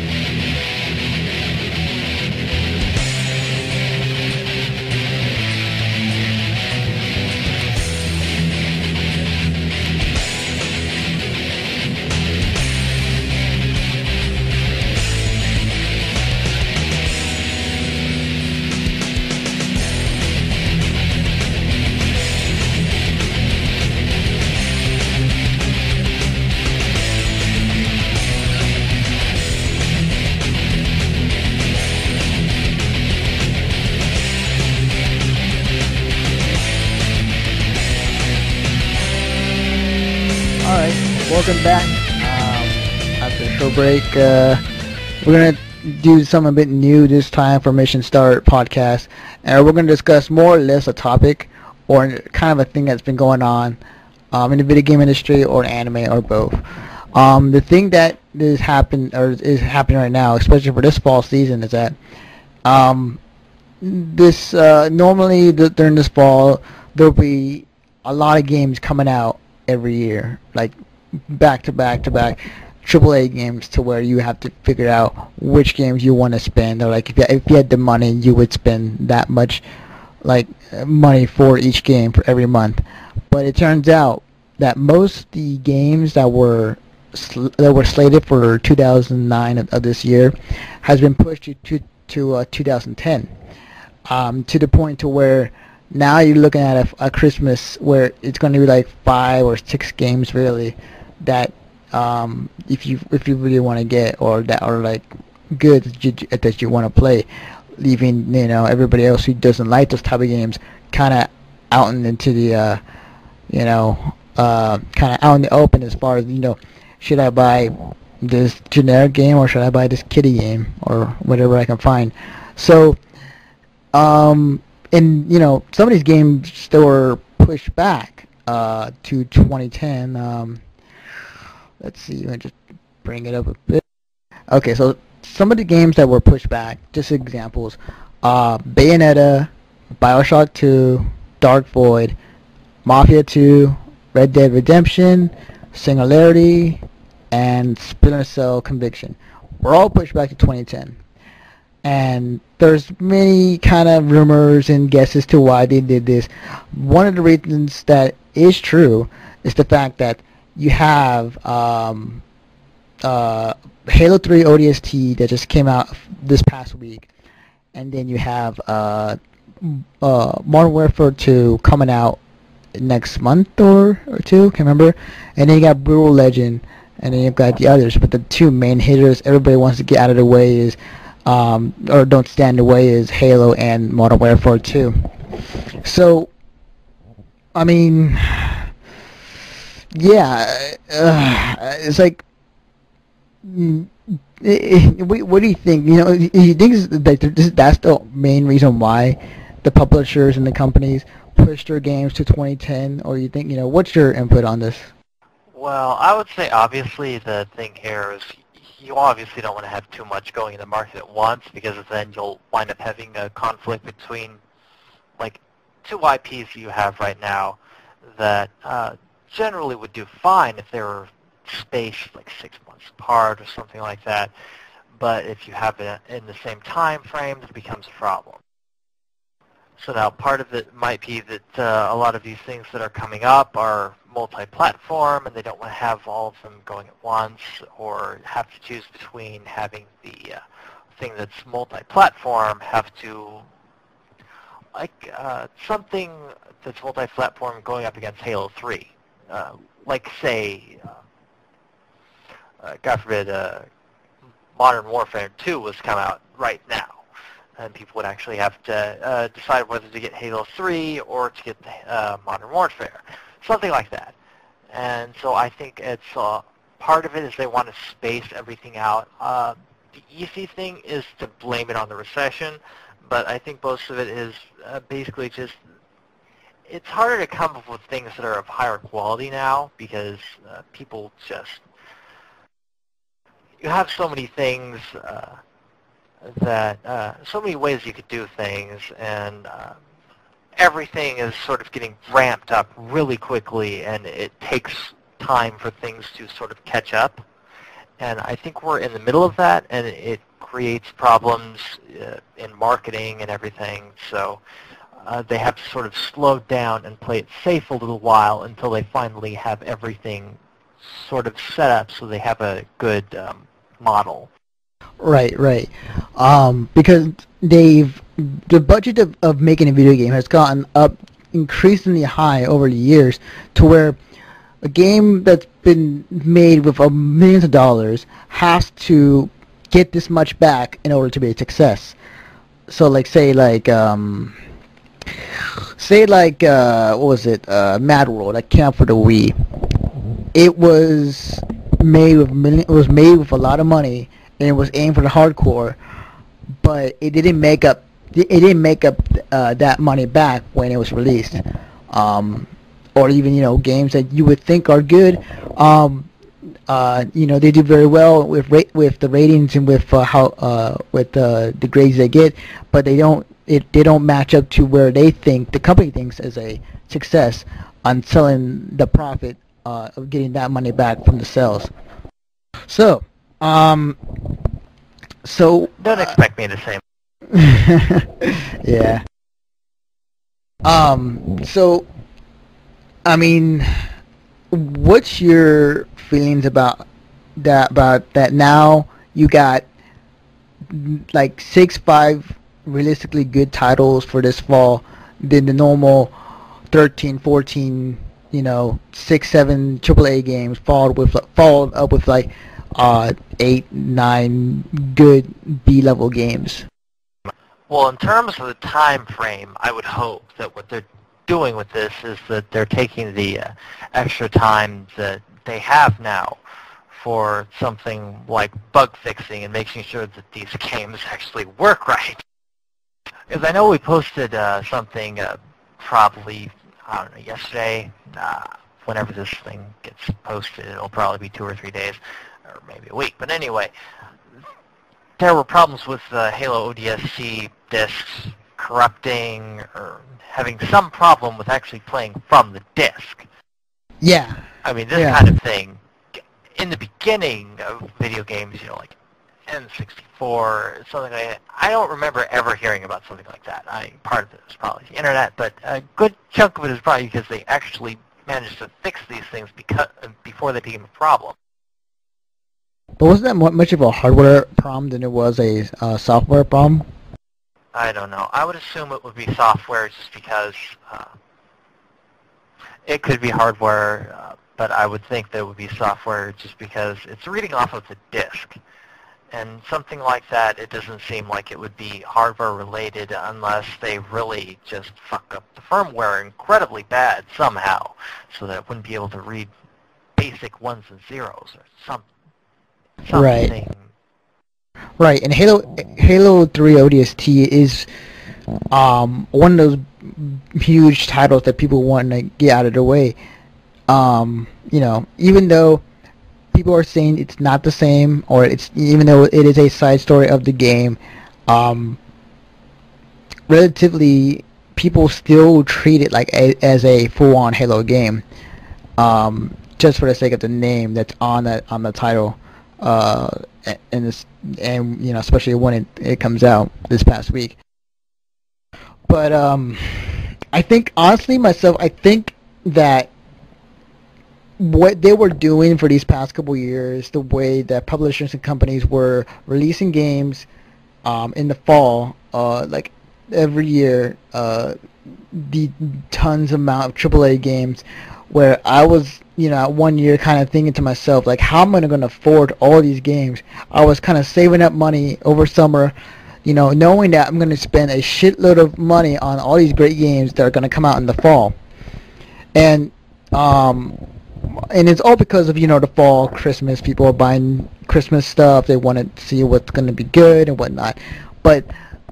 [SPEAKER 2] Welcome back. Um, after a short break, uh, we're going to do something a bit new this time for Mission Start podcast. And we're going to discuss more or less a topic or kind of a thing that's been going on um, in the video game industry or anime or both. Um, the thing that is happen or is happening right now, especially for this fall season, is that um, this uh, normally the, during this fall there'll be a lot of games coming out every year, like back to back to back triple A games, to where you have to figure out which games you want to spend, or like if you, if you had the money, you would spend that much like money for each game for every month. But it turns out that most of the games that were sl- that were slated for two thousand nine of, of this year has been pushed to to, to uh, two thousand ten, um, to the point to where now you're looking at a, a Christmas where it's going to be like five or six games really that um, if you if you really want to get, or that are like good that you, that you want to play, leaving you know everybody else who doesn't like those type of games kind of out and into the uh, you know uh, kind of out in the open, as far as you know, should I buy this generic game or should I buy this kiddie game or whatever I can find. So um, and you know some of these games still were pushed back uh, to twenty ten. Um, let's see, let me just bring it up a bit. Okay, so some of the games that were pushed back, just examples, uh, Bayonetta, Bioshock two, Dark Void, Mafia two, Red Dead Redemption, Singularity, and Splinter Cell Conviction were all pushed back to twenty ten. And there's many kind of rumors and guesses to why they did this. One of the reasons that is true is the fact that you have um, uh, Halo three O D S T that just came out this past week, and then you have uh, uh, Modern Warfare two coming out next month or, or two, can't remember, and then you got Brutal Legend, and then you've got the others. But the two main hitters everybody wants to get out of the way is, um, or don't stand in the way, is Halo and Modern Warfare two. So, I mean, yeah, uh, it's like, mm, what do you think? You know, you think that that's the main reason why the publishers and the companies push their games to twenty ten, or you think, you know, what's your input on this?
[SPEAKER 3] Well, I would say obviously the thing here is you obviously don't want to have too much going in the market at once, because then you'll wind up having a conflict between like two I Ps you have right now that uh, generally would do fine if they were spaced like six months apart or something like that. But if you have it in the same time frame, it becomes a problem. So now part of it might be that uh, a lot of these things that are coming up are multi-platform, and they don't want to have all of them going at once, or have to choose between having the uh, thing that's multi-platform have to, like uh, something that's multi-platform going up against Halo three. Uh, like say, uh, uh, God forbid, uh, Modern Warfare two was come out right now, and people would actually have to uh, decide whether to get Halo three or to get uh, Modern Warfare, something like that. And so I think it's uh, part of it is they want to space everything out. Uh, the easy thing is to blame it on the recession, but I think most of it is uh, basically just, it's harder to come up with things that are of higher quality now, because uh, people just, you have so many things uh, that, uh, so many ways you could do things, and uh, everything is sort of getting ramped up really quickly, and it takes time for things to sort of catch up. And I think we're in the middle of that, and it creates problems uh, in marketing and everything. So uh, they have to sort of slow down and play it safe a little while until they finally have everything sort of set up so they have a good um, model.
[SPEAKER 2] Right, right. Um, because they've, the budget of, of making a video game has gotten up increasingly high over the years, to where a game that's been made with a millions of dollars has to get this much back in order to be a success. So like say like um say like uh what was it, uh Mad World that came out for the Wii. It was made with million, it was made with a lot of money, and it was aimed for the hardcore, but it didn't make up it didn't make up uh, that money back when it was released. Um, or even, you know, games that you would think are good, um, uh, you know, they do very well with rate with the ratings and with uh, how uh, with uh, the grades they get, but they don't it they don't match up to where they think the company thinks is a success on selling the profit uh, of getting that money back from the sales. So, um, so
[SPEAKER 3] Don't
[SPEAKER 2] uh,
[SPEAKER 3] expect me to say.
[SPEAKER 2] yeah. Um. So, I mean, what's your feelings about that? About that now you got mm, like six, five realistically good titles for this fall than the normal thirteen, fourteen, you know, six, seven triple A games followed with followed up with like uh eight, nine good B level games.
[SPEAKER 3] Well, in terms of the time frame, I would hope that what they're doing with this is that they're taking the uh, extra time that they have now for something like bug fixing and making sure that these games actually work right. Because I know we posted uh, something uh, probably, I don't know, yesterday. Uh, whenever this thing gets posted, it'll probably be two or three days, or maybe a week. But anyway, there were problems with the Halo O D S T discs corrupting or having some problem with actually playing from the disc.
[SPEAKER 2] Yeah.
[SPEAKER 3] I mean, this
[SPEAKER 2] Yeah.
[SPEAKER 3] kind of thing, in the beginning of video games, you know, like N sixty-four, something like that, I don't remember ever hearing about something like that. I Part of it is probably the internet, but a good chunk of it is probably because they actually managed to fix these things because, before they became a problem.
[SPEAKER 2] But wasn't that mu- much of a hardware problem than it was a uh, software problem?
[SPEAKER 3] I don't know. I would assume it would be software just because uh, it could be hardware, uh, but I would think that it would be software just because it's reading off of the disk. And something like that, it doesn't seem like it would be hardware related unless they really just fuck up the firmware incredibly bad somehow so that it wouldn't be able to read basic ones and zeros or something.
[SPEAKER 2] Right.
[SPEAKER 3] something.
[SPEAKER 2] Right, and Halo Halo three O D S T is um, one of those huge titles that people want to get out of the way. Um, you know, even though people are saying it's not the same, or it's even though it is a side story of the game, um, relatively people still treat it like a, as a full-on Halo game, um, just for the sake of the name that's on the on the title. Uh, and this, and you know, especially when it, it comes out this past week. But um, I think honestly, myself, I think that what they were doing for these past couple years, the way that publishers and companies were releasing games um, in the fall, uh, like every year, uh, the tons amount of triple A games, where I was, you know, one year kind of thinking to myself, like, how am I going to afford all these games? I was kind of saving up money over summer, you know, knowing that I'm going to spend a shitload of money on all these great games that are going to come out in the fall. And um, and it's all because of, you know, the fall, Christmas, people are buying Christmas stuff, they want to see what's going to be good and whatnot. But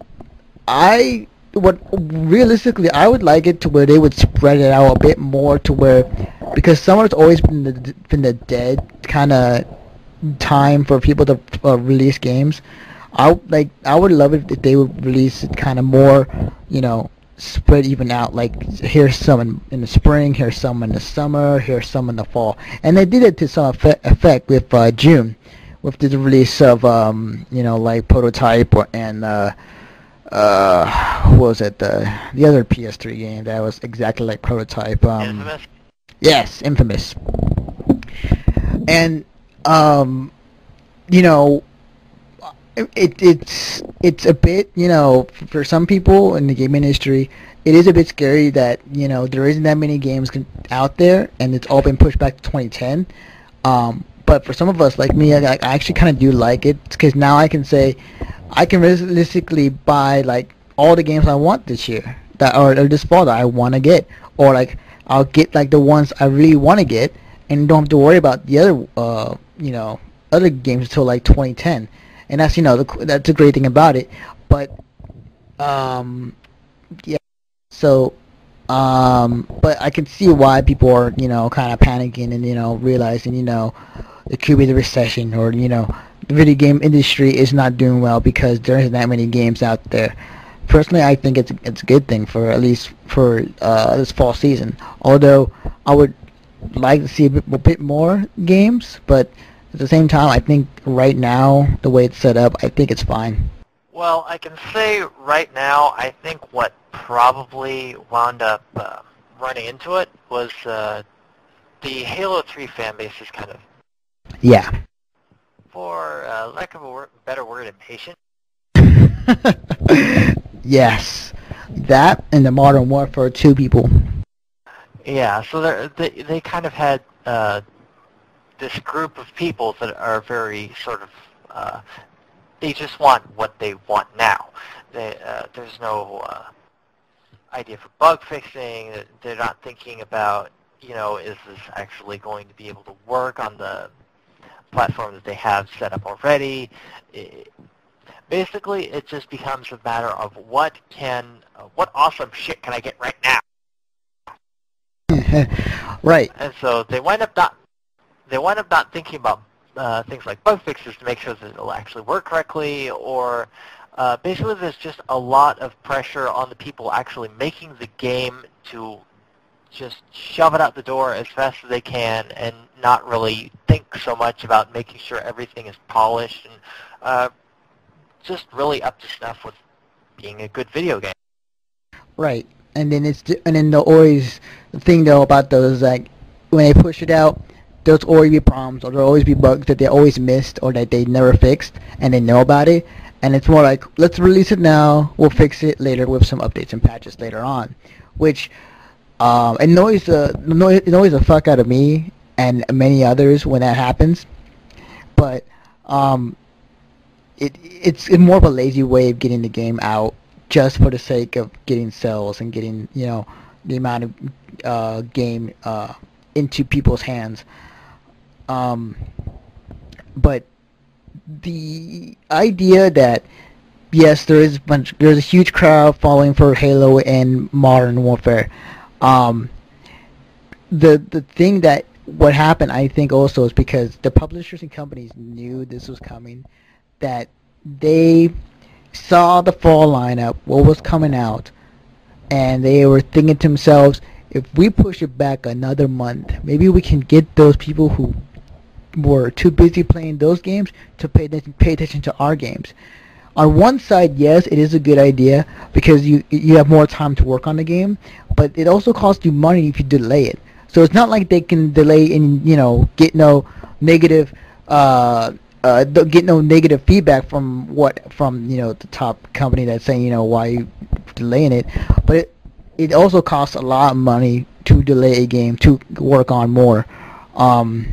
[SPEAKER 2] I... what realistically I would like it to where they would spread it out a bit more, to where, because summer's always been the been the dead kind of time for people to uh, release games. I like I would love it if they would release it kind of more, you know, spread even out. Like, here's some in, in the spring, here's some in the summer, here's some in the fall, and they did it to some effect, effect with uh, June, with the release of um, you know, like Prototype or, and uh, uh, what was it, the the other P S three game that was exactly like Prototype? Um,
[SPEAKER 3] Infamous?
[SPEAKER 2] Yes, Infamous. And um, you know, it it's it's a bit, you know, for some people in the game industry, it is a bit scary that, you know, there isn't that many games out there, and it's all been pushed back to twenty ten. Um, but for some of us, like me, I, I actually kind of do like it, because now I can say, I can realistically buy like all the games I want this year, that or, or this fall that I want to get, or like I'll get like the ones I really want to get, and don't have to worry about the other, uh, you know, other games until like twenty ten. And that's, you know, the, that's the great thing about it. But um, yeah, so Um, but I can see why people are, you know, kind of panicking and, you know, realizing, you know, it could be the recession or, you know, the video game industry is not doing well because there isn't that many games out there. Personally, I think it's it's a good thing for at least for uh, this fall season. Although I would like to see a bit, a bit more games, but at the same time, I think right now the way it's set up, I think it's fine.
[SPEAKER 3] Well, I can say right now, I think what probably wound up uh, running into it was uh, the Halo three fan base is kind of,
[SPEAKER 2] Yeah.
[SPEAKER 3] for uh, lack of a wor- better word, impatient.
[SPEAKER 2] Yes, that and the Modern Warfare two people.
[SPEAKER 3] Yeah, so they're- they they kind of had uh, this group of people that are very sort of uh, they just want what they want now. They, uh, there's no uh, idea for bug fixing. They're not thinking about, you know, is this actually going to be able to work on the platform that they have set up already. It, basically, it just becomes a matter of what can, uh, what awesome shit can I get right now?
[SPEAKER 2] Right.
[SPEAKER 3] And so they wind up not, they wind up not thinking about uh, things like bug fixes to make sure that it'll actually work correctly, or uh, basically there's just a lot of pressure on the people actually making the game to just shove it out the door as fast as they can and not really think so much about making sure everything is polished and uh, just really up to snuff with being a good video game.
[SPEAKER 2] Right. And then it's and then the always the thing though about those, like when they push it out, there's always be problems or there'll always be bugs that they always missed or that they never fixed and they know about it. And it's more like, let's release it now, we'll fix it later with some updates and patches later on, which um, annoys the annoys, annoys the fuck out of me and many others when that happens. But um, it it's more of a lazy way of getting the game out just for the sake of getting sales and getting, you know, the amount of uh, game uh, into people's hands. Um, but the idea that yes, there is a bunch, there's a huge crowd following for Halo and Modern Warfare. Um, the the thing that what happened, I think, also is because the publishers and companies knew this was coming, that they saw the fall lineup, what was coming out, and they were thinking to themselves, if we push it back another month, maybe we can get those people who were too busy playing those games to pay attention, pay attention to our games. On one side, yes, it is a good idea because you you have more time to work on the game, but it also costs you money if you delay it. So it's not like they can delay and, you know, get no negative uh uh get no negative feedback from what from you know the top company that's saying, you know, why you delaying it, but it it also costs a lot of money to delay a game to work on more. Um,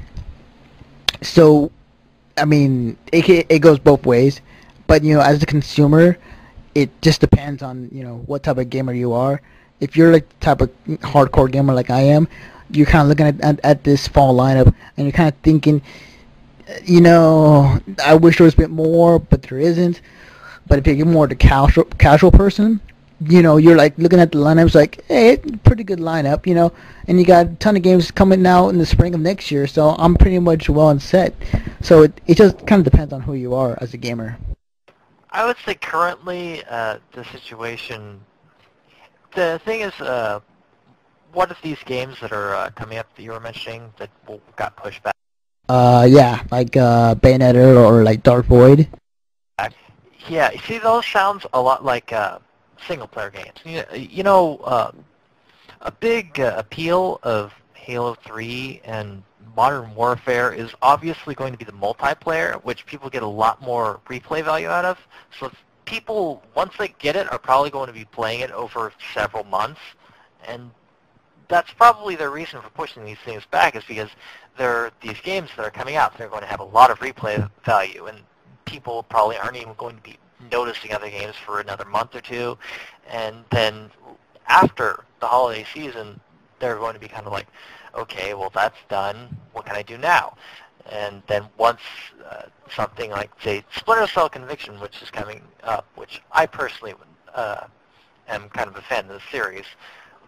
[SPEAKER 2] so I mean, it it goes both ways. But, you know, as a consumer, it just depends on, you know, what type of gamer you are. If you're like the type of hardcore gamer like I am, you're kind of looking at, at, at this fall lineup, and you're kind of thinking, you know, I wish there was a bit more, but there isn't. But if you're more the casual, casual person, you know, you're like looking at the lineups like, hey, it's a pretty good lineup, you know, and you got a ton of games coming out in the spring of next year, so I'm pretty much well and set. So it, it just kind of depends on who you are as a gamer.
[SPEAKER 3] I would say currently uh, the situation, the thing is, uh, what if these games that are uh, coming up that you were mentioning that will, got pushed back?
[SPEAKER 2] Uh, yeah, like uh, Bayonetta or like Dark Void.
[SPEAKER 3] Yeah, you see, those sounds a lot like uh, single-player games. You, you know, uh, a big uh, appeal of Halo three and Modern Warfare is obviously going to be the multiplayer, which people get a lot more replay value out of. So people, once they get it, are probably going to be playing it over several months, and that's probably the reason for pushing these things back, is because they're these games that are coming out, they're going to have a lot of replay value, and people probably aren't even going to be noticing other games for another month or two, and then after the holiday season, they're going to be kind of like, okay, well, that's done. What can I do now? And then once uh, something like, say, Splinter Cell Conviction, which is coming up, which I personally uh, am kind of a fan of the series,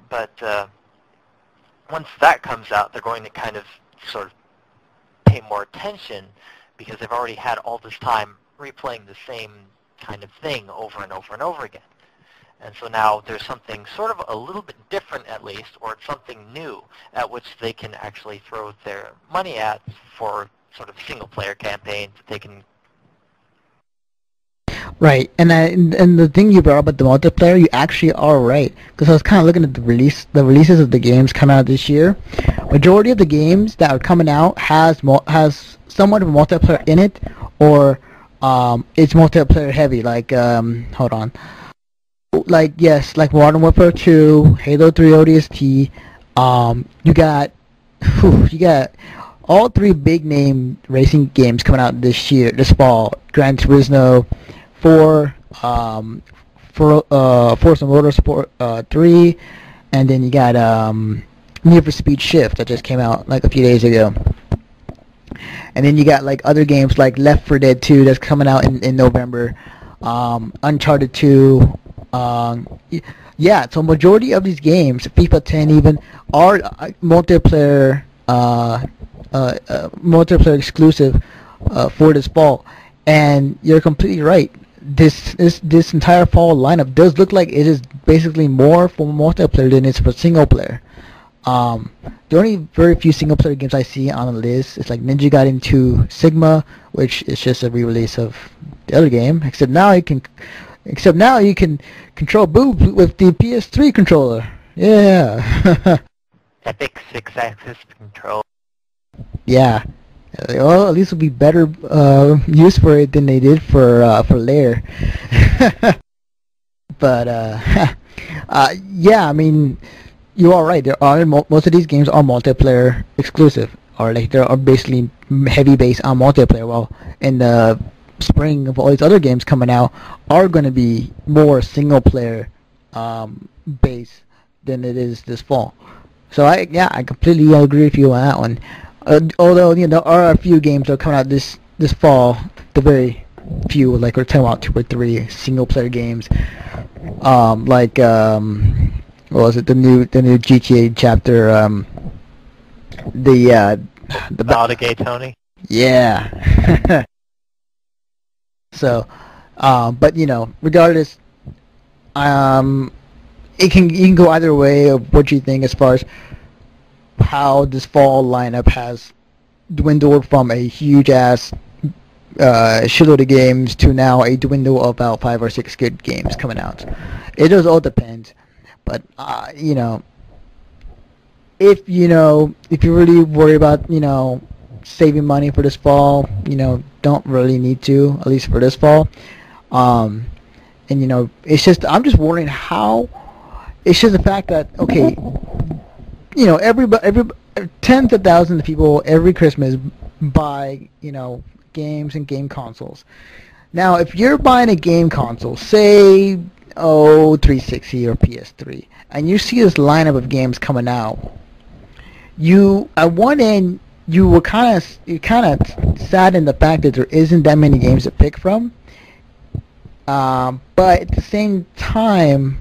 [SPEAKER 3] but uh, once that comes out, they're going to kind of sort of pay more attention because they've already had all this time replaying the same kind of thing over and over and over again. And so now there's something sort of a little bit different at least, or it's something new at which they can actually throw their money at for sort of single-player campaigns that they can.
[SPEAKER 2] Right, and I, and the thing you brought up about the multiplayer, you actually are right. Because I was kind of looking at the release, the releases of the games coming out this year. Majority of the games that are coming out has mul- has somewhat of a multiplayer in it, or um, it's multiplayer heavy. Like, um, hold on. Like, yes, like Modern Warfare two, Halo three O D S T, um, you got, whew, you got all three big name racing games coming out this year, this fall. Gran Turismo four, um, for, uh, Forza Motorsport uh, three, and then you got um, Need for Speed Shift that just came out like a few days ago. And then you got like other games like Left four Dead two that's coming out in, in November, um, Uncharted two. Um, yeah, so majority of these games, FIFA ten even, are uh, multiplayer, uh, uh, uh, multiplayer exclusive uh, for this fall. And you're completely right. This this this entire fall lineup does look like it is basically more for multiplayer than it's for single player. Um, the only very few single player games I see on the list is like Ninja Gaiden two Sigma, which is just a re-release of the other game, except now you can. Except now you can control boobs with the P S three controller. Yeah.
[SPEAKER 3] Epic six-axis control.
[SPEAKER 2] Yeah. Well, at least it'll be better uh, use for it than they did for uh, for Lair. But uh, uh, yeah, I mean, you are right. There are most of these games are multiplayer exclusive, or like they are basically heavy based on multiplayer. Well, in the spring of all these other games coming out are going to be more single player um, base than it is this fall. So I yeah I completely agree with you on that one. Uh, although you know there are a few games that are coming out this this fall, the very few, like we're talking about two or three single player games, um, like um, what was it the new the new G T A chapter um, the uh, the
[SPEAKER 3] Baldigay Tony.
[SPEAKER 2] Yeah. So, um, but you know, regardless, um, it can you can go either way of what you think as far as how this fall lineup has dwindled from a huge ass uh, shitload of games to now a dwindle of about five or six good games coming out. It does all depend, but uh, you know, if you know if you really worry about you know. saving money for this fall, you know, don't really need to, at least for this fall. Um, and, you know, it's just, I'm just wondering how, it's just the fact that, okay, you know, every, every, tens of thousands of people every Christmas buy, you know, games and game consoles. Now, if you're buying a game console, say, oh, three sixty or P S three, and you see this lineup of games coming out, you, at one end, you were kind of you kind of sad in the fact that there isn't that many games to pick from. Um, but at the same time,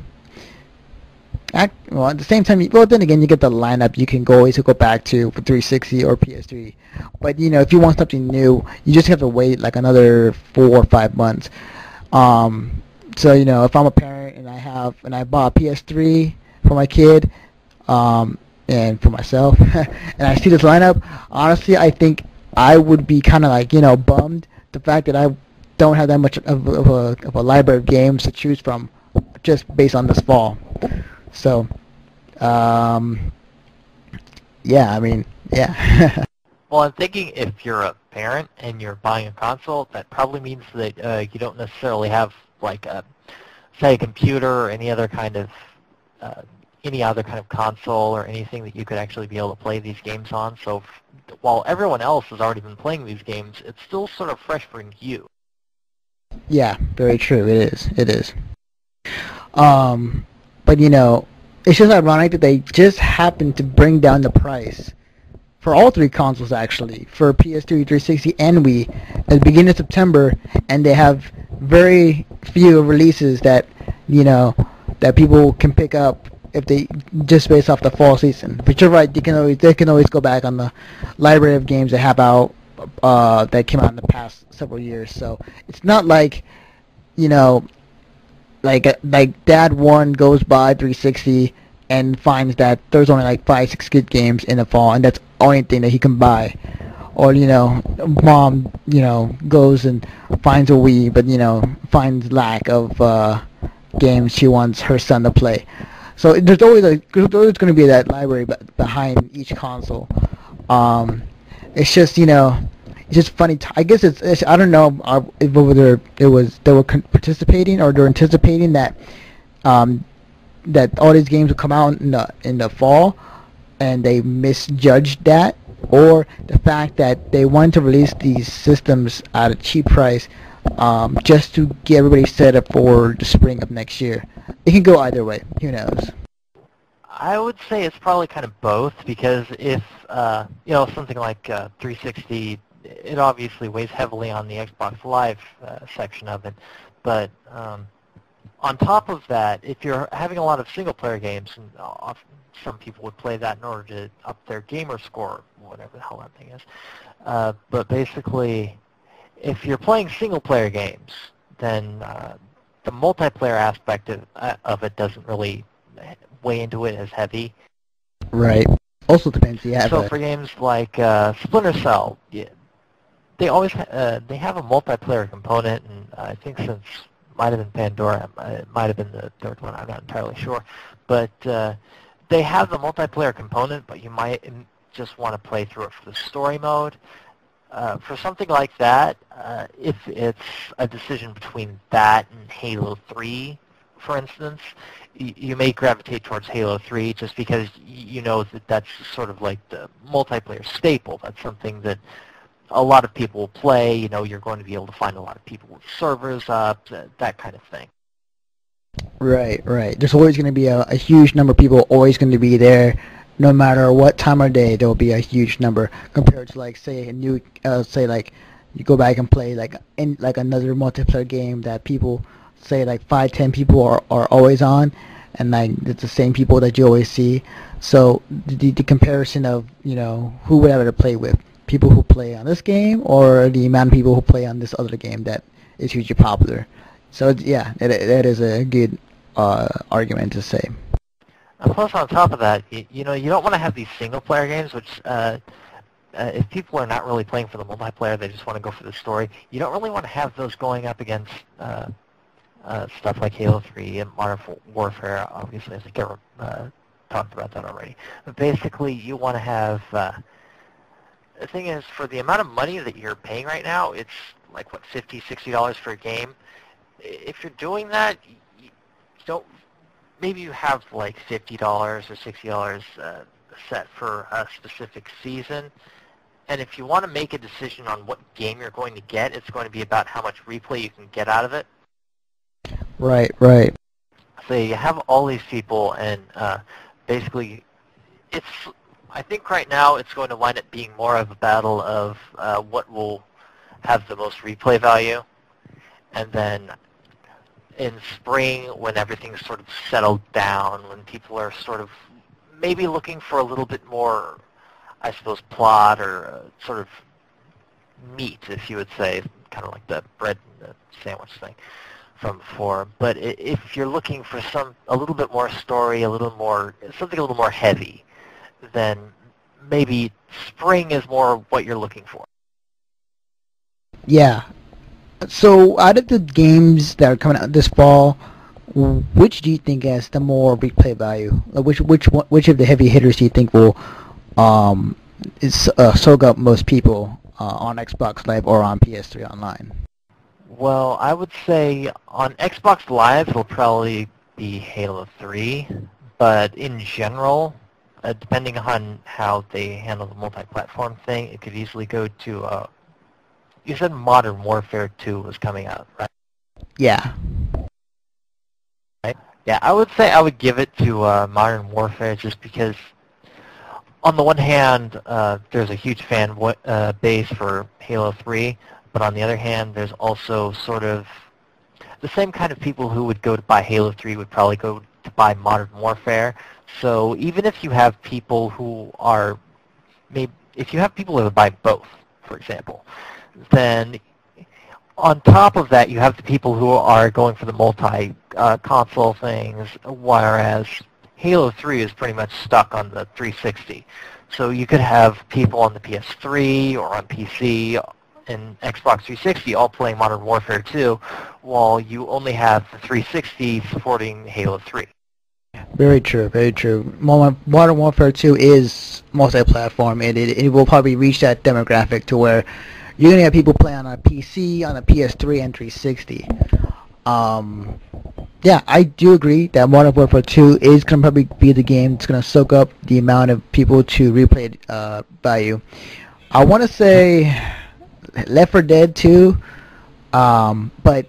[SPEAKER 2] at, well, at the same time, well, then again, you get the lineup you can go always go back to for three sixty or P S three. But you know, if you want something new, you just have to wait like another four or five months. Um, so you know, if I'm a parent and I have and I bought a P S three for my kid, um, and for myself, and I see this lineup, honestly, I think I would be kind of like, you know, bummed the fact that I don't have that much of, of, a, of a library of games to choose from just based on this fall. So, um, yeah, I mean, yeah.
[SPEAKER 3] Well, I'm thinking if you're a parent and you're buying a console, that probably means that uh, you don't necessarily have, like, a, say, a computer or any other kind of uh, any other kind of console or anything that you could actually be able to play these games on. So f- while everyone else has already been playing these games, it's still sort of fresh for you.
[SPEAKER 2] Yeah, very true. It is. It is. Um, but you know, it's just ironic that they just happened to bring down the price for all three consoles, actually, for P S three, three sixty, and Wii at the beginning of September, and they have very few releases that, you know, that people can pick up if they just based off the fall season. But you're right, they can always they can always go back on the library of games that have out uh, that came out in the past several years. So it's not like, you know, like like Dad One goes by three sixty and finds that there's only like five six good games in the fall, and that's the only thing that he can buy. Or, you know, Mom, you know, goes and finds a Wii, but, you know, finds lack of uh, games she wants her son to play. So there's always a, there's always going to be that library b- behind each console. Um, it's just, you know, it's just funny. T- I guess it's, it's I don't know uh, if whether it was they were con- participating or they're anticipating that um, that all these games would come out in the in the fall, and they misjudged that, or the fact that they wanted to release these systems at a cheap price um, just to get everybody set up for the spring of next year. It can go either way. Who knows?
[SPEAKER 3] I would say it's probably kind of both, because if, uh, you know, something like uh, three sixty, it obviously weighs heavily on the Xbox Live uh, section of it, but um, on top of that, if you're having a lot of single-player games, and often some people would play that in order to up their gamer score, whatever the hell that thing is, uh, but basically, if you're playing single-player games, then uh, the multiplayer aspect of, uh, of it doesn't really weigh into it as heavy.
[SPEAKER 2] Right. Also depends. Yeah.
[SPEAKER 3] So
[SPEAKER 2] but
[SPEAKER 3] for games like uh, Splinter Cell, yeah, they always ha- uh, they have a multiplayer component, and I think since might have been Pandora, it might have been the third one. I'm not entirely sure, but uh, they have the multiplayer component, but you might just want to play through it for the story mode. Uh, for something like that, uh, if it's a decision between that and Halo three, for instance, y- you may gravitate towards Halo three just because y- you know that that's sort of like the multiplayer staple. That's something that a lot of people will play. You know, you're going to be able to find a lot of people with servers up, that, that kind of thing.
[SPEAKER 2] right, right. There's always going to be a, a huge number of people always going to be there. No matter what time of day, there will be a huge number compared to, like, say a new, uh, say like you go back and play like in like another multiplayer game that people say like five, ten people are, are always on, and like it's the same people that you always see. So the the comparison of, you know, who would have to play with, people who play on this game or the amount of people who play on this other game that is hugely popular. So it's, yeah, that that is a good uh, argument to say.
[SPEAKER 3] And plus, on top of that, you, you know, you don't want to have these single-player games, which, uh, uh, if people are not really playing for the multiplayer, they just want to go for the story, you don't really want to have those going up against uh, uh, stuff like Halo three and Modern Warfare. Obviously, I think I uh, talked about that already. But basically, you want to have... Uh, the thing is, for the amount of money that you're paying right now, it's like, what, fifty dollars, sixty dollars for a game? If you're doing that, you don't... Maybe you have like fifty dollars or sixty dollars uh, set for a specific season, and if you want to make a decision on what game you're going to get, it's going to be about how much replay you can get out of it.
[SPEAKER 2] Right, right.
[SPEAKER 3] So you have all these people, and uh, basically, it's. I think right now it's going to wind up being more of a battle of uh, what will have the most replay value, and then in spring, when everything's sort of settled down, when people are sort of maybe looking for a little bit more, I suppose, plot or uh, sort of meat, if you would say, kind of like the bread and the sandwich thing from before. But if you're looking for some a little bit more story, a little more something a little more heavy, then maybe spring is more what you're looking for.
[SPEAKER 2] Yeah. So, out of the games that are coming out this fall, which do you think has the more replay value? Like, which which one, which of the heavy hitters do you think will um is uh, soak up most people uh, on Xbox Live or on P S three Online?
[SPEAKER 3] Well, I would say on Xbox Live it'll probably be Halo three, but in general, uh, depending on how they handle the multi-platform thing, it could easily go to. Uh, You said Modern Warfare two was coming out, right?
[SPEAKER 2] Yeah.
[SPEAKER 3] Right? Yeah, I would say I would give it to uh, Modern Warfare just because, on the one hand, uh, there's a huge fan uh, base for Halo three, but on the other hand, there's also sort of the same kind of people who would go to buy Halo three would probably go to buy Modern Warfare. So even if you have people who are, maybe if you have people who buy both, for example, then on top of that you have the people who are going for the multi-console uh, things, whereas Halo three is pretty much stuck on the three sixty. So you could have people on the P S three or on P C and Xbox three sixty all playing Modern Warfare two, while you only have the three sixty supporting Halo three.
[SPEAKER 2] Very true, very true. Modern Warfare two is multi-platform, and it, it will probably reach that demographic to where you're going to have people playing on a P C, on a P S three, and three sixty. Um, yeah, I do agree that Modern Warfare two is going to probably be the game that's going to soak up the amount of people to replay it uh, by you. I want to say Left four Dead two, um, but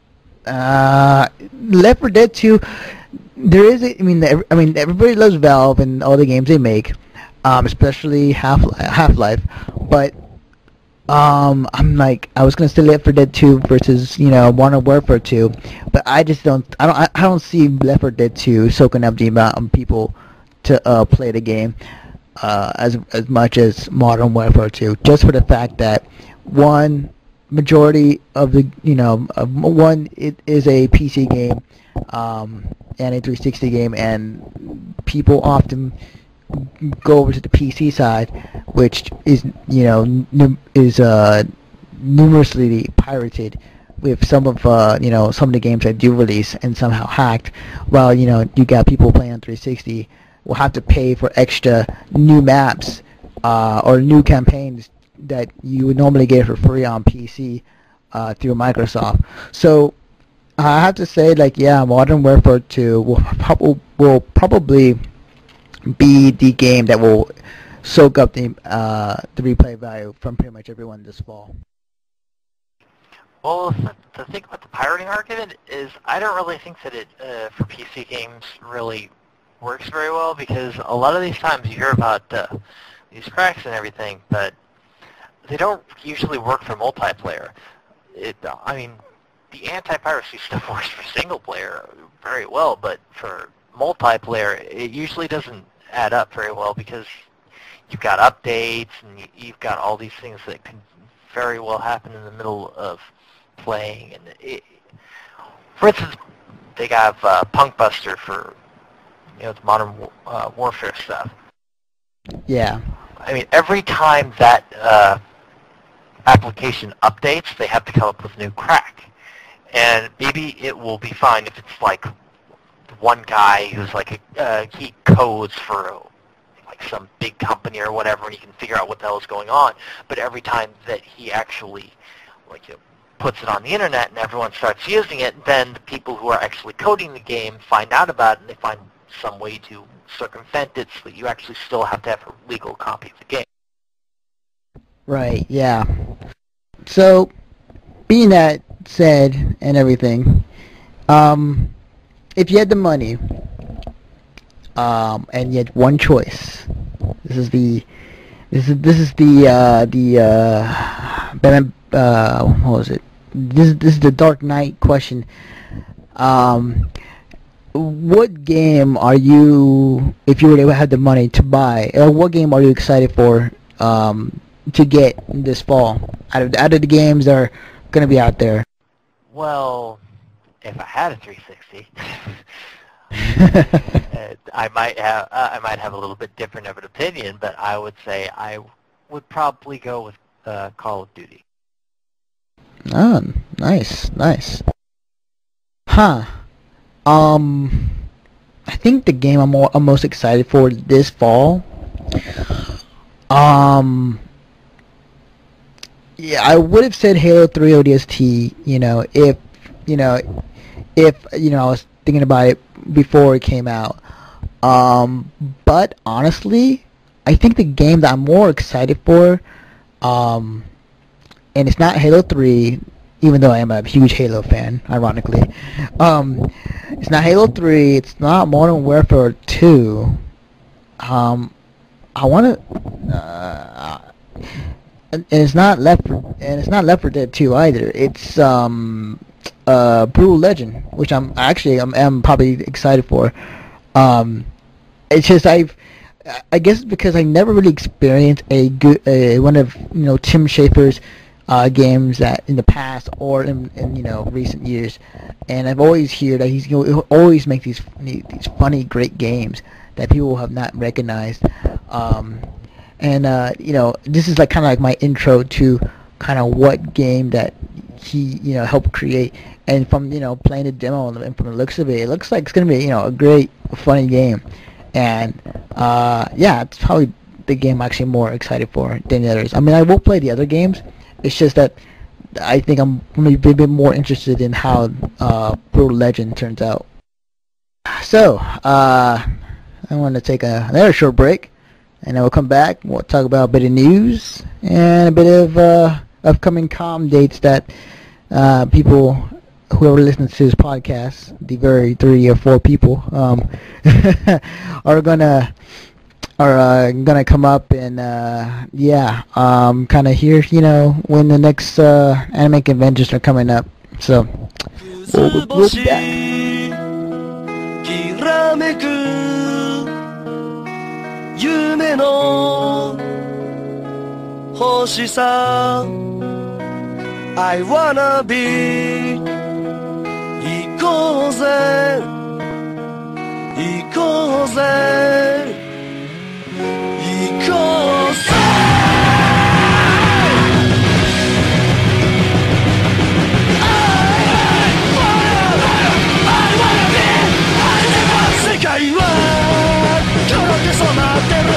[SPEAKER 2] uh, Left four Dead two, there is, a, I mean, I mean, everybody loves Valve and all the games they make, um, especially Half Half-Life, but um, I'm like, I was gonna say Left four Dead two versus, you know, Modern Warfare two, but I just don't, I don't, I don't see Left four Dead two soaking up the amount of people to uh, play the game uh, as as much as Modern Warfare two, just for the fact that one, majority of the, you know, uh, one, it is a P C game um, and a three sixty game, and people often go over to the P C side, which is, you know, num- is uh, numerously pirated with some of, uh, you know, some of the games that do release and somehow hacked, while, you know, you got people playing on three sixty will have to pay for extra new maps uh, or new campaigns that you would normally get for free on P C uh, through Microsoft. So I have to say, like, yeah, Modern Warfare two will, prob- will probably be the game that will soak up the uh, the replay value from pretty much everyone this fall.
[SPEAKER 3] Well, the, the thing about the pirating argument is I don't really think that it, uh, for P C games, really works very well, because a lot of these times you hear about uh, these cracks and everything, but they don't usually work for multiplayer. It, I mean, the anti-piracy stuff works for single player very well, but for multiplayer, it usually doesn't add up very well, because you've got updates and you've got all these things that can very well happen in the middle of playing. And it, for instance, they have uh, Punk Buster for, you know, the Modern uh, Warfare stuff.
[SPEAKER 2] Yeah.
[SPEAKER 3] I mean, every time that uh, application updates, they have to come up with new crack. And maybe it will be fine if it's like one guy who's like a, uh, he codes for like some big company or whatever, and he can figure out what the hell is going on. But every time that he actually like you know, puts it on the internet and everyone starts using it, then the people who are actually coding the game find out about it, and they find some way to circumvent it so that you actually still have to have a legal copy of the game.
[SPEAKER 2] Right, yeah. So, being that said and everything, um, if you had the money, um, and you had one choice, this is the, this is this is the uh, the uh, uh, what was it? This this is the Dark Knight question. Um, what game are you, if you were to have the money to buy, or what game are you excited for um, to get this fall out of out of the games that are going to be out there?
[SPEAKER 3] Well, if I had a three sixty, uh, I might have uh, I might have a little bit different of an opinion, but I would say I would probably go with uh, Call of Duty.
[SPEAKER 2] Oh, nice, nice. Huh. Um, I think the game I'm, more, I'm most excited for this fall. Um. Yeah, I would have said Halo three O D S T, you know, if, you know, if, you know, I was thinking about it before it came out. Um, but honestly, I think the game that I'm more excited for, um, and it's not Halo three, even though I am a huge Halo fan, ironically. Um, it's not Halo three, it's not Modern Warfare two. Um, I want to, uh, and it's not Left, and it's not Left four Dead two either. It's um, uh, Brutal Legend, which I'm actually I'm, I'm probably excited for. Um, it's just I've I guess because I never really experienced a good uh, one of you know Tim Schafer's uh, games that in the past or in, in you know recent years, and I've always heard that he's you know, he'll always make these these funny great games that people have not recognized. Um, and uh, you know this is like kind of like my intro to kind of what game that he you know helped create. And from you know playing the demo and from the looks of it, it looks like it's gonna be you know a great funny game. And uh, yeah, it's probably the game I'm actually more excited for than the others. I mean, I will play the other games. It's just that I think I'm maybe a bit more interested in how uh, Brutal Legend turns out. So uh, I want to take a, another short break, and then we'll come back. We'll talk about a bit of news and a bit of uh, upcoming comm dates that uh, people. Whoever listens to this podcast, the very three or four people, um, are gonna are uh, gonna come up and uh, yeah, um, kind of hear you know when the next uh, anime conventions are coming up. So we'll, we'll be back. きらめく夢の星さ I wanna be 行こうぜ行こうぜ行こうぜ世界は黒く染まってる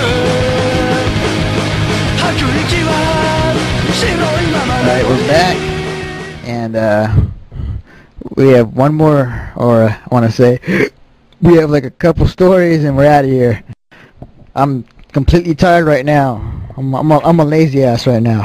[SPEAKER 2] 吐く息は白いまま Alright, we're back and uh we have one more, or I want to say, we have like a couple stories and we're out of here. I'm completely tired right now. I'm I'm a, I'm a lazy ass right now.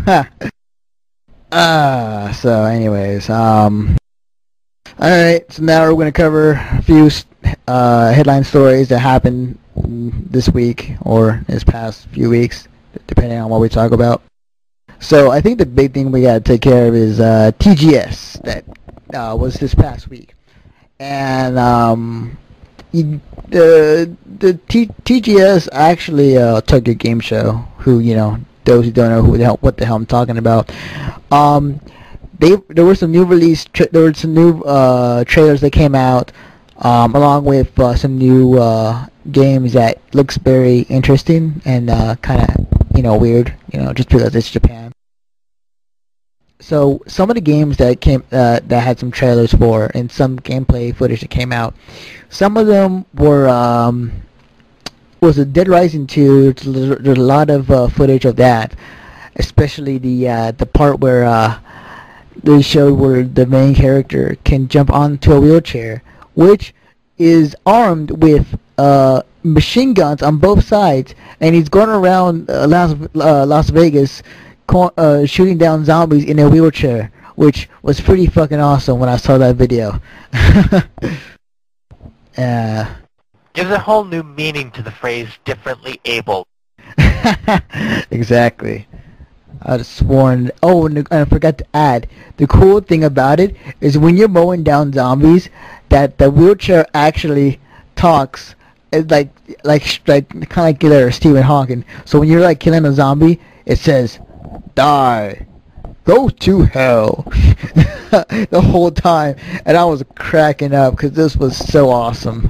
[SPEAKER 2] Ah, uh, so anyways, um, all right. So now we're gonna cover a few uh, headline stories that happened this week or this past few weeks, depending on what we talk about. So I think the big thing we gotta take care of is uh, T G S that. Uh, was this past week, and um, you, the the T, TGS actually uh, Tokyo Game Show. Who you know, those who don't know who the hell, what the hell I'm talking about. Um, they there were some new release. Tra- there were some new uh, trailers that came out, um, along with uh, some new uh, games that looks very interesting and uh, kind of you know weird. You know, just because it's Japan. So some of the games that came uh, that had some trailers for and some gameplay footage that came out, some of them were um, was a Dead Rising two. There's a lot of uh, footage of that, especially the uh, the part where uh, they showed where the main character can jump onto a wheelchair, which is armed with uh, machine guns on both sides, and he's going around uh, Las uh, Las Vegas. Uh, shooting down zombies in a wheelchair, which was pretty fucking awesome when I saw that video. uh,
[SPEAKER 3] Gives a whole new meaning to the phrase differently able.
[SPEAKER 2] Exactly. I was sworn. Oh, and I forgot to add, the cool thing about it is when you're mowing down zombies, that the wheelchair actually talks. It's like, like, like, kind of like killer Stephen Hawking. So when you're like killing a zombie, it says, "Die, go to hell," the whole time, and I was cracking up because this was so awesome.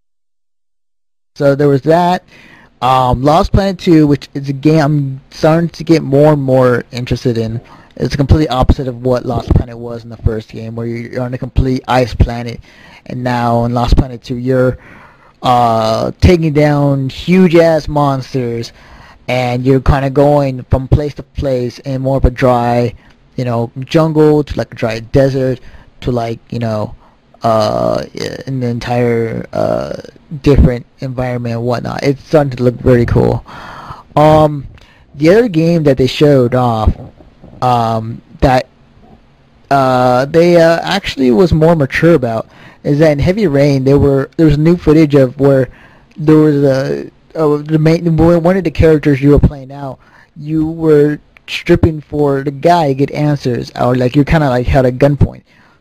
[SPEAKER 2] So there was that. Um, Lost Planet two, which is a game I'm starting to get more and more interested in. It's completely opposite of what Lost Planet was in the first game, where you're on a complete ice planet, and now in Lost Planet two, you're uh, taking down huge ass monsters. And you're kind of going from place to place in more of a dry, you know, jungle to like a dry desert to like, you know, uh, an entire uh, different environment and whatnot. It's starting to look very cool. Um, the other game that they showed off, um, that uh, they uh, actually was more mature about, is that in Heavy Rain there were there was new footage of where there was a Uh, the main one of the characters you were playing out, you were stripping for the guy to get answers, or like you're kind of like held at gunpoint.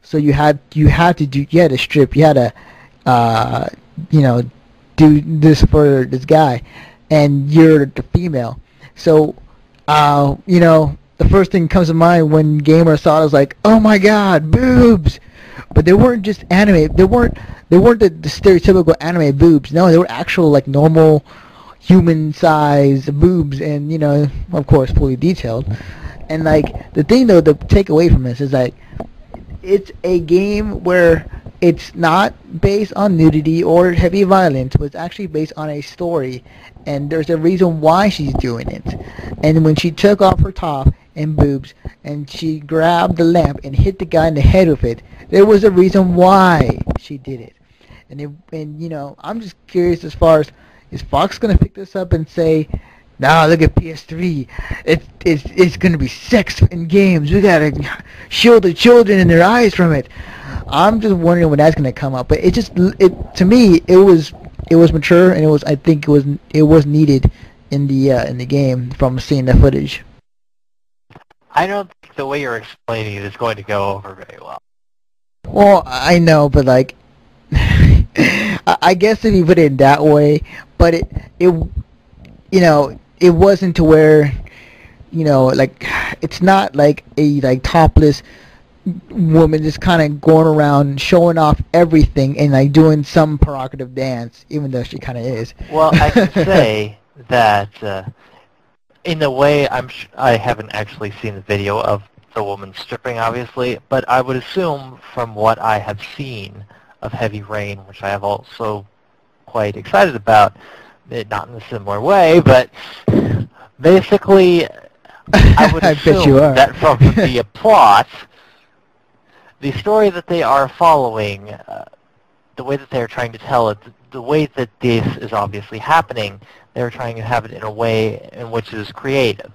[SPEAKER 2] So you had you had to do you had to strip, you had to, uh, you know, do this for this guy, and you're the female. So, uh, you know, the first thing comes to mind when gamers saw it was like, oh my God, boobs! But they weren't just anime. They weren't they weren't the, the stereotypical anime boobs. No, they were actual like normal human size boobs, and you know, of course, fully detailed. And like the thing though, to take away from this is like, it's a game where it's not based on nudity or heavy violence, but it's actually based on a story, and there's a reason why she's doing it. And when she took off her top and boobs, and she grabbed the lamp and hit the guy in the head with it, there was a reason why she did it. And it, and you know, I'm just curious as far as, is Fox gonna pick this up and say, nah, look at P S three. It's it's it's gonna be sex in games. We gotta shield the children and their eyes from it. I'm just wondering when that's gonna come up. But it just it to me it was it was mature, and it was I think it was it was needed in the uh, in the game from seeing the footage.
[SPEAKER 3] I don't think the way you're explaining it is going to go over very well.
[SPEAKER 2] Well, I know, but like, I I guess if you put it that way, but it it you know. It wasn't to where, you know, like, it's not like a like topless woman just kind of going around showing off everything and like doing some provocative dance, even though she kind of is.
[SPEAKER 3] Well, I can say that uh, in a way, I'm sh- I haven't actually seen the video of the woman stripping, obviously, but I would assume from what I have seen of Heavy Rain, which I have also quite excited about, it, not in a similar way, but basically, I would
[SPEAKER 2] I bet you
[SPEAKER 3] assume
[SPEAKER 2] are.
[SPEAKER 3] that from the plot, the story that they are following, uh, the way that they're trying to tell it, the, the way that this is obviously happening, they're trying to have it in a way in which it is creative.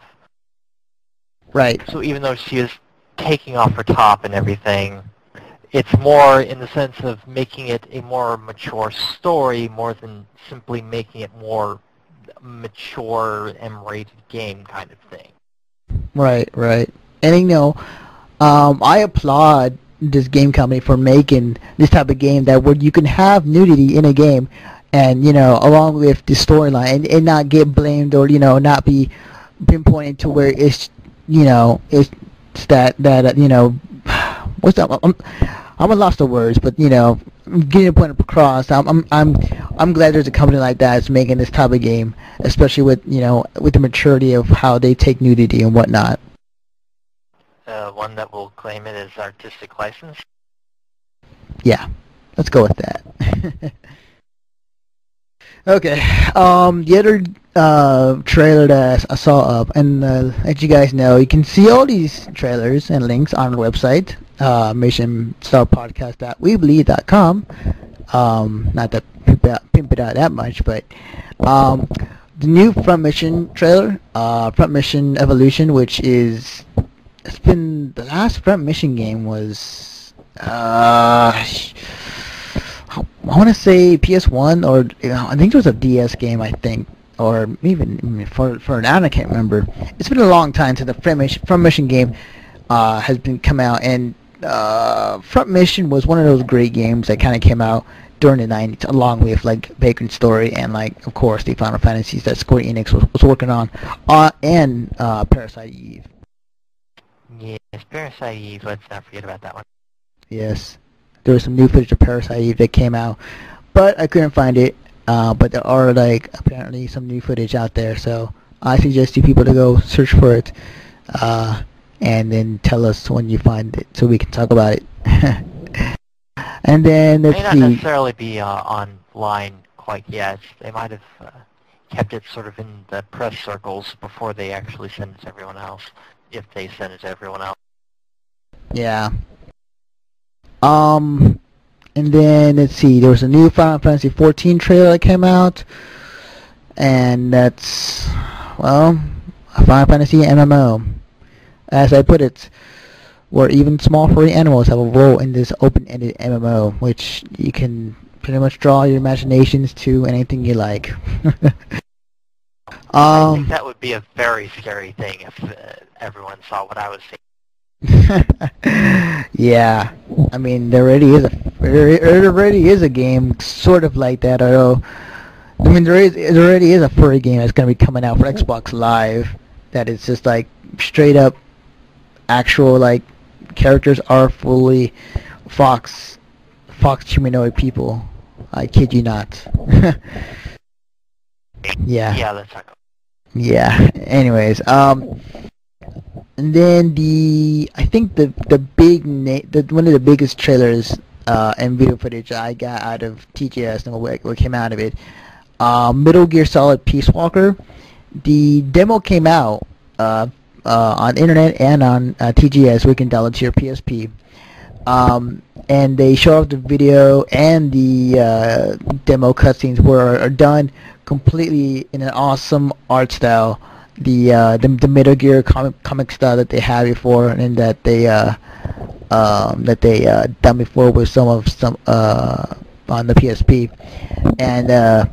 [SPEAKER 2] Right.
[SPEAKER 3] So even though she is taking off her top and everything, it's more in the sense of making it a more mature story more than simply making it more mature M-rated game kind of thing.
[SPEAKER 2] Right, right. And you know, um, I applaud this game company for making this type of game that where you can have nudity in a game, and you know, along with the storyline, and, and not get blamed or you know, not be pinpointed to where it's you know, it's that that uh, you know, what's that? I'm, I'm at lost of words, but you know, getting a point across. I'm I'm I'm I'm glad there's a company like that that's making this type of game, especially with you know with the maturity of how they take nudity and whatnot.
[SPEAKER 3] Uh, one that will claim it as artistic license.
[SPEAKER 2] Yeah, let's go with that. Okay. Um, the other uh, trailer that I saw up, and uh, as you guys know, you can see all these trailers and links on our website, uh, mission star podcast dot weebly dot com. Um, not to pimp it, out, pimp it out that much, but um, the new Front Mission trailer, uh, Front Mission Evolution, which is it's been the last Front Mission game was. Uh, I want to say P S one, or you know, I think it was a D S game, I think, or even for for an I can't remember. It's been a long time since the Front Mission, Front Mission game uh, has been come out, and uh, Front Mission was one of those great games that kind of came out during the nineties, along with like Bacon's Story and like of course the Final Fantasies that Square Enix was, was working on, uh, and uh, Parasite Eve.
[SPEAKER 3] Yes, Parasite Eve. Let's not forget about that one.
[SPEAKER 2] Yes. There was some new footage of Parasite Eve that came out, but I couldn't find it. Uh, but there are like apparently some new footage out there, so I suggest you people to go search for it, uh, and then tell us when you find it so we can talk about it. And then let's
[SPEAKER 3] It may not
[SPEAKER 2] see.
[SPEAKER 3] necessarily be uh, online quite yet. They might have uh, kept it sort of in the press circles before they actually send it to everyone else, if they send it to everyone else.
[SPEAKER 2] Yeah. Um, and then let's see. There was a new Final Fantasy fourteen trailer that came out, and that's well, a Final Fantasy M M O. As I put it, where even small furry animals have a role in this open-ended M M O, which you can pretty much draw your imaginations to anything you like.
[SPEAKER 3] I think
[SPEAKER 2] um,
[SPEAKER 3] that would be a very scary thing if uh, everyone saw what I was seeing.
[SPEAKER 2] Yeah, I mean there already is a there there already is a game sort of like that. Although I mean there is there already is a furry game that's gonna be coming out for Xbox Live that is just like straight up actual like characters are fully fox fox humanoid people. I kid you not. Yeah,
[SPEAKER 3] Yeah, that's not.
[SPEAKER 2] yeah. Anyways, um, and then the I think the the big na- the one of the biggest trailers uh and video footage I got out of T G S and what, what came out of it, uh, Metal Gear Solid Peace Walker. The demo came out uh, uh on internet and on uh, T G S. We can download to your P S P. Um, and they show off the video and the uh, demo cutscenes were are done completely in an awesome art style. The uh, the, the Metal Gear comic comic style that they had before and that they uh, um, that they uh, done before with some of some uh, on the P S P, and uh,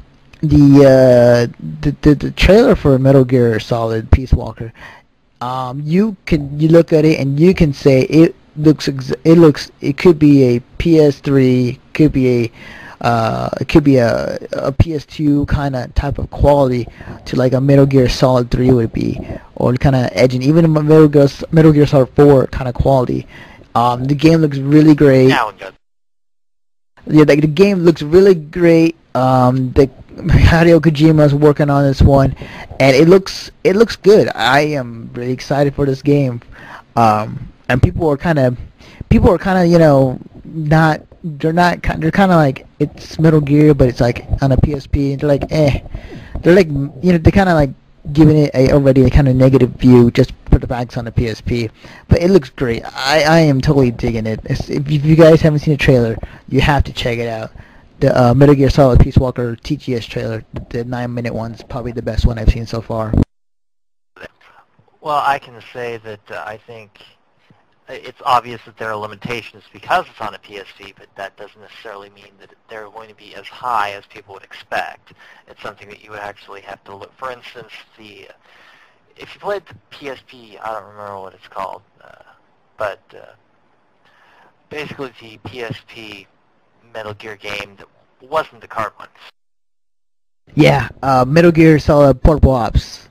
[SPEAKER 2] the, uh, the the the trailer for Metal Gear Solid Peace Walker. Um, you can you look at it and you can say it looks ex- it looks it could be a P S three, could be a uh, it could be a, a P S two kind of type of quality to like a Metal Gear Solid three would be, or kind of edging even a Metal Gear Metal Gear Solid four kind of quality. Um, the game looks really great.
[SPEAKER 3] Now good.
[SPEAKER 2] Yeah, like the game looks really great. Um, the Hideo Kojima's working on this one, and it looks it looks good. I am really excited for this game. Um, and people are kind of people are kind of you know not they're not ki- they're kind of like it's Metal Gear, but it's like on a P S P, and they're like eh, they're like you know they're kind of like giving it a already a kind of negative view just for the facts on the P S P. But it looks great. I I am totally digging it. It's, if you if you guys haven't seen the trailer, you have to check it out. The uh, Metal Gear Solid Peace Walker T G S trailer, the, the nine-minute one's probably the best one I've seen so far.
[SPEAKER 3] Well, I can say that uh, I think it's obvious that there are limitations because it's on a P S P, but that doesn't necessarily mean that they're going to be as high as people would expect. It's something that you would actually have to look. For instance, the if you played the P S P, I don't remember what it's called, uh, but uh, basically the P S P Metal Gear game that wasn't the card one.
[SPEAKER 2] Yeah, uh, Metal Gear Solid Portable Ops.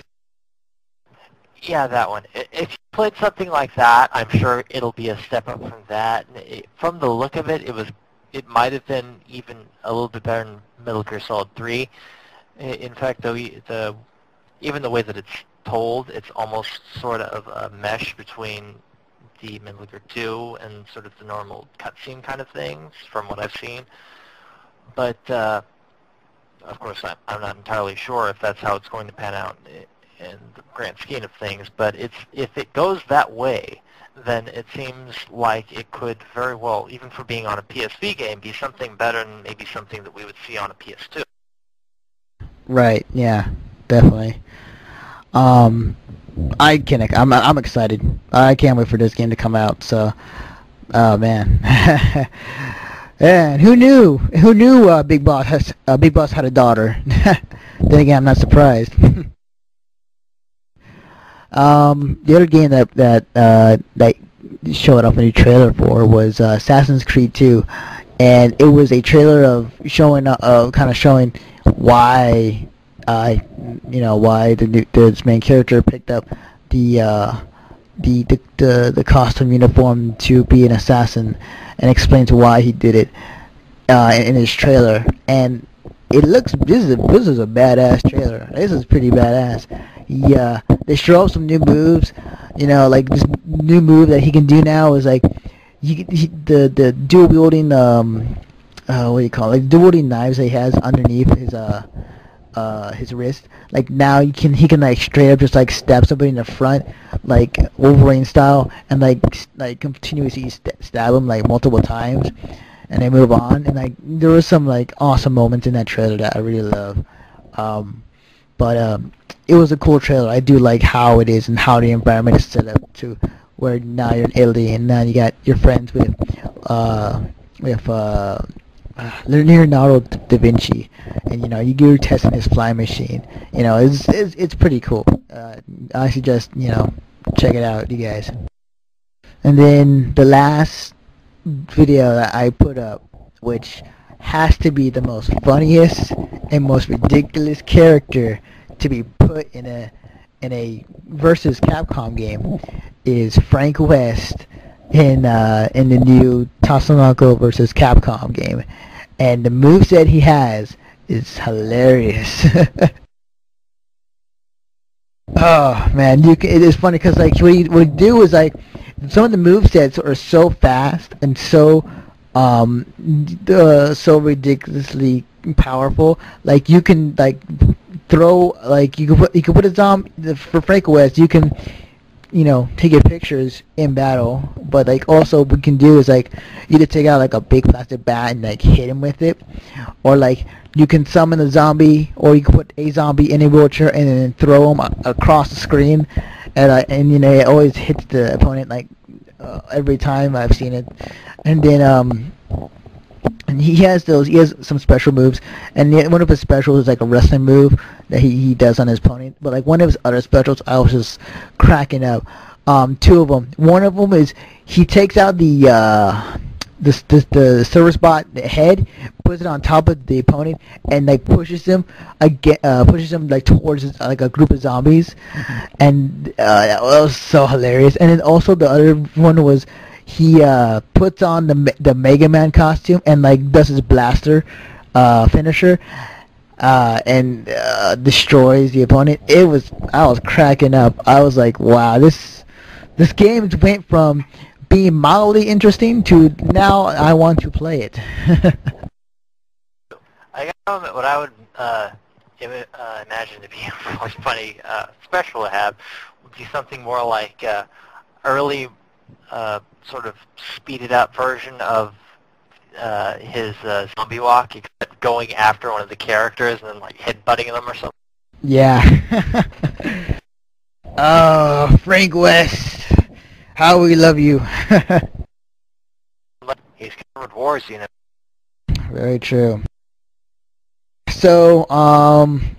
[SPEAKER 3] Yeah, that one. I- If you played something like that, I'm sure it'll be a step up from that. And it, from the look of it, it was it might have been even a little bit better than Metal Gear Solid three. I- In fact, though, e- the even the way that it's told, it's almost sort of a mesh between the Metal Gear two and sort of the normal cutscene kind of things, from what I've seen. But uh, of course, I'm, I'm not entirely sure if that's how it's going to pan out in, in the grand scheme of things. But it's if it goes that way, then it seems like it could very well, even for being on a P S P game, be something better than maybe something that we would see on a P S two.
[SPEAKER 2] Right. Yeah. Definitely. Um, I can. I'm. I'm excited. I can't wait for this game to come out. So, oh man. And who knew? Who knew? Uh, Big Boss has. Uh, Big Boss had a daughter. Then again, I'm not surprised. um, the other game that that uh, that showed off a new trailer for was uh, Assassin's Creed two, and it was a trailer of showing uh, of kind of showing why uh, you know why the new, this main character picked up the uh, the, the the the costume uniform to be an assassin, and explains why he did it uh, in, in his trailer. And it looks this is a, this is a badass trailer. This is pretty badass. Yeah, they show off some new moves. You know, like this new move that he can do now is like he, he the the dual wielding um uh what do you call it? Like dual wielding knives that he has underneath his uh uh his wrist. Like now you can he can like straight up just like stab somebody in the front like Wolverine style and like s- like continuously st- stab him like multiple times and then move on. And like there was some like awesome moments in that trailer that I really love. Um, but um, it was a cool trailer. I do like how it is and how the environment is set up to where now you're in Italy and now you got your friends with uh with uh uh, Leonardo d- da Vinci, and you know you go testing his flying machine. You know it's it's, it's pretty cool. Uh, I suggest you know check it out, you guys. And then the last video that I put up, which has to be the most funniest and most ridiculous character to be put in a in a versus Capcom game, is Frank West in uh, in the new Tatsunoko versus Capcom game, and the moveset he has is hilarious. Oh man, you can, it is funny because like what you what you do is like some of the movesets are so fast and so um uh, so ridiculously powerful. Like you can like throw like you can put you can put a zombie for Frank West. You can you know take your pictures in battle, but like also what we can do is like you could take out like a big plastic bat and like hit him with it, or like you can summon a zombie, or you can put a zombie in a wheelchair and then throw him a- across the screen, and uh, and you know it always hits the opponent like uh, every time I've seen it. And then um and he has those he has some special moves, and the, one of his specials is like a wrestling move that he, he does on his opponent. But like one of his other specials, I was just cracking up. Um, two of them. One of them is he takes out the uh the the, the service bot head, puts it on top of the opponent, and like pushes him again, uh, pushes him like towards uh, like a group of zombies, and uh, that was so hilarious. And then also the other one was he uh, puts on the Me- the Mega Man costume and like does his blaster uh, finisher, uh, and uh, destroys the opponent. It was I was cracking up. I was like, wow, this this game went from being mildly interesting to now I want to play it.
[SPEAKER 3] I got what I would uh, Im- uh, imagine to be a really funny uh, special to have would be something more like uh, early uh, sort of speeded up version of uh, his uh, zombie walk, except going after one of the characters and then like headbutting them or something.
[SPEAKER 2] Yeah. Oh, Frank West, how we love you.
[SPEAKER 3] He's covered wars, you know.
[SPEAKER 2] Very true. So, um,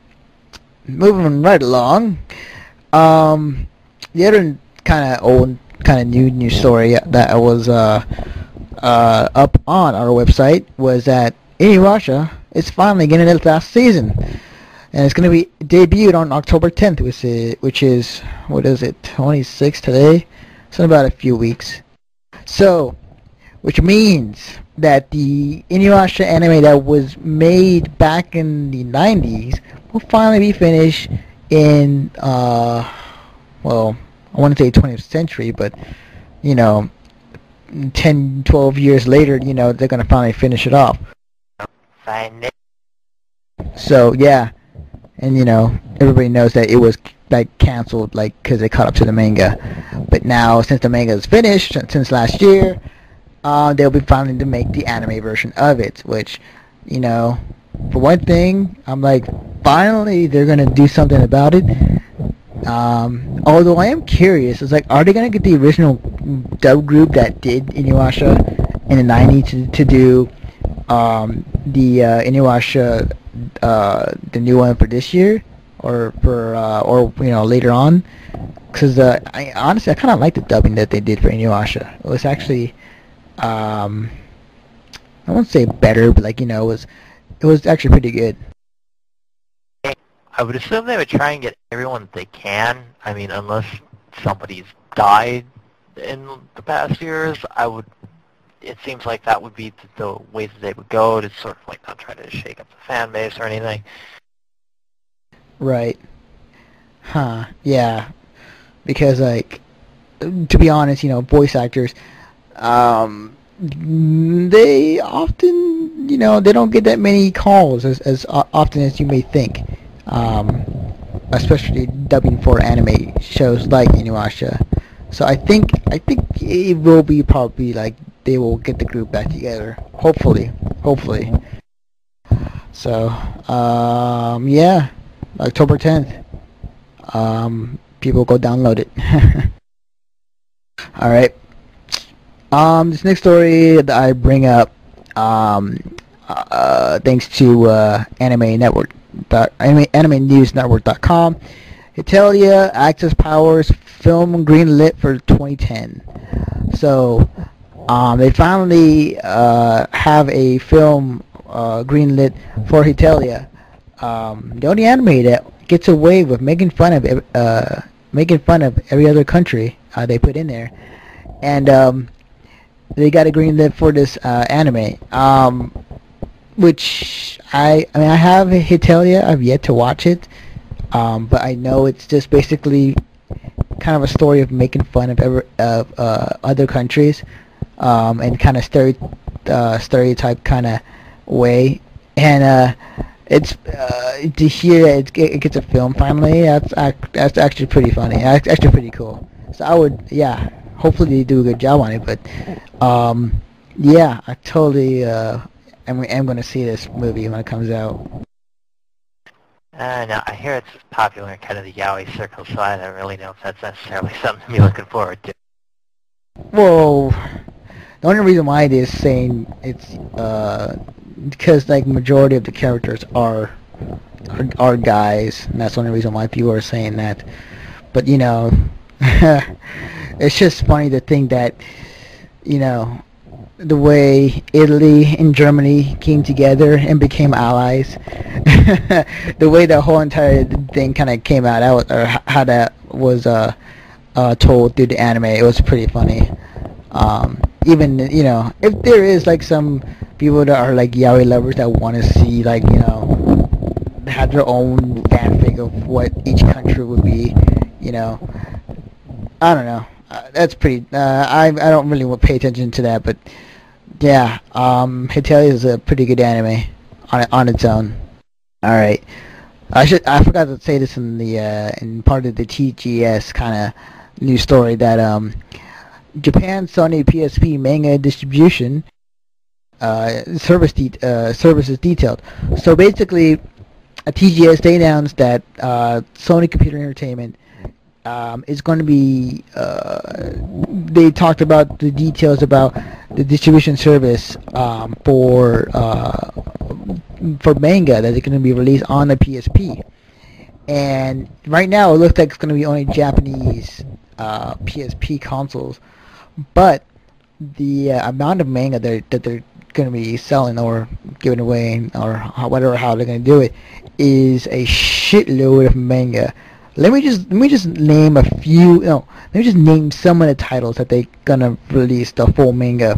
[SPEAKER 2] moving right along, um, the other kind of old, kind of new news story that was uh, uh, up on our website was that Inuyasha is finally getting its last season, and it's going to be debuted on October tenth, which is, which is what is it, twenty-sixth today? So in about a few weeks. So, which means that the Inuyasha anime that was made back in the nineties will finally be finished in, uh, well, I want to say twentieth century, but, you know, ten, twelve years later, you know, they're going to finally finish it off.
[SPEAKER 3] Fine.
[SPEAKER 2] So, yeah, and, you know, everybody knows that it was, like, canceled, like, because it caught up to the manga. But now, since the manga is finished, since last year, Uh, they'll be finally to make the anime version of it, which, you know, for one thing, I'm like, finally they're gonna do something about it. Um, although I am curious, it's like, are they gonna get the original dub group that did Inuyasha in the nineties to, to do um, the uh, Inuyasha, uh, the new one for this year, or for uh, or you know later on? Because uh, I honestly I kind of like the dubbing that they did for Inuyasha. It was actually Um, I won't say better, but like you know, it was it was actually pretty good.
[SPEAKER 3] I would assume they would try and get everyone that they can. I mean, unless somebody's died in the past years, I would. It seems like that would be the, the way that they would go to sort of like not try to shake up the fan base or anything.
[SPEAKER 2] Right. Huh. Yeah. Because like, to be honest, you know, voice actors. Um, they often, you know, they don't get that many calls as, as often as you may think, um, especially dubbing for anime shows like Inuyasha. So I think, I think it will be probably like they will get the group back together. Hopefully, hopefully. So, um, yeah, October tenth. Um, people go download it. All right. Um, this next story that I bring up, um, uh, thanks to uh, Anime Network, dot, anime, anime News Network dot com. Italia access powers film greenlit for twenty ten. So um, they finally uh, have a film uh, greenlit for Hetalia. Um, the only anime that gets away with making fun of ev- uh, making fun of every other country uh, they put in there, and um, they got a greenlit for this uh, anime. Um, which I I mean I have Hetalia. I've yet to watch it, um, but I know it's just basically kind of a story of making fun of ever, of uh, other countries, um, and kind of stereo, uh, stereotype kind of way. And uh, it's uh, to hear that it, it gets a film finally. That's ac- that's actually pretty funny. That's actually pretty cool. So I would, yeah. Hopefully they do a good job on it. But um, yeah, I totally uh, am, am going to see this movie when it comes out.
[SPEAKER 3] Uh, no, I hear it's popular in kind of the yaoi circle, so I don't really know if that's necessarily something to be looking forward to.
[SPEAKER 2] Well, the only reason why it is saying it's uh, because like majority of the characters are, are are guys, and that's the only reason why people are saying that. But you know, it's just funny to think that, you know, the way Italy and Germany came together and became allies, the way the whole entire thing kind of came out, or how that was uh, uh, told through the anime, it was pretty funny. Um, even, you know, if there is like some people that are like yaoi lovers that want to see, like, you know, have their own fanfic of what each country would be, you know, I don't know. Uh, that's pretty. Uh, I I don't really want to pay attention to that, but yeah, um, Hetalia is a pretty good anime on on its own. All right, I should I forgot to say this in the uh, in part of the T G S kind of news story that um, Japan Sony P S P manga distribution uh, service de- uh, services detailed. So basically, at T G S they announced that uh, Sony Computer Entertainment Um, is going to be, uh, they talked about the details about the distribution service um, for uh, for manga that is going to be released on the P S P. And right now it looks like it's going to be only Japanese uh, P S P consoles, but the uh, amount of manga that, that they're going to be selling or giving away, or how, whatever how they're going to do it, is a shitload of manga. Let me just let me just name a few. No, let me just name some of the titles that they're gonna release the full manga.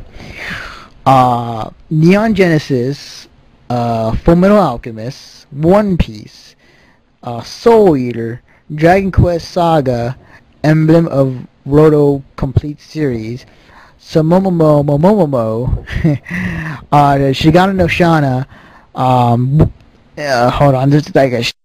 [SPEAKER 2] Uh, Neon Genesis, uh, Fullmetal Alchemist, One Piece, uh, Souleater, Dragon Quest Saga, Emblem of Roto Complete Series, Samomomo Momomomo, uh, the Shigano no Shana. Um, uh, hold on, this is like a. Sh-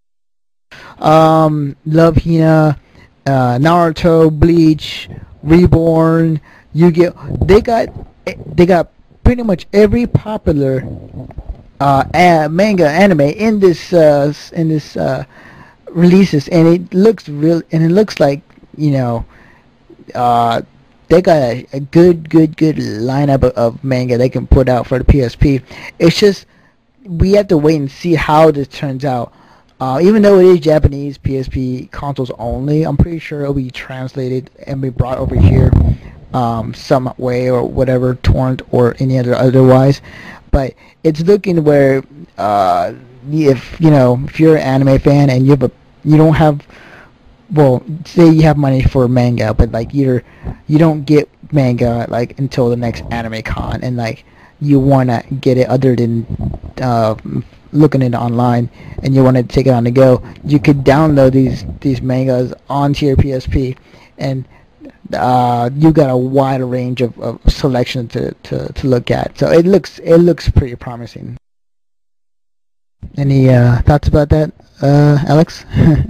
[SPEAKER 2] Um, Love Hina, uh, Naruto, Bleach, Reborn, Yu-Gi-Oh. They got they got pretty much every popular uh, a- manga anime in this uh, in this uh, releases, and it looks real, and it looks like, you know, uh, they got a, a good good good lineup of, of manga they can put out for the P S P. It's just we have to wait and see how this turns out. Uh, even though it is Japanese P S P consoles only, I'm pretty sure it'll be translated and be brought over here um, some way or whatever, torrent or any other otherwise. But it's looking where uh, if you know if you're an anime fan and you have a you don't have well say you have money for manga, but like you're you don't get manga like until the next anime con, and like you wanna get it other than uh, looking at it online, and you want to take it on the go, you could download these these mangas onto your P S P, and uh, you got a wide range of, of selection to, to, to look at. So it looks it looks pretty promising. Any uh, thoughts about that, uh, Alex?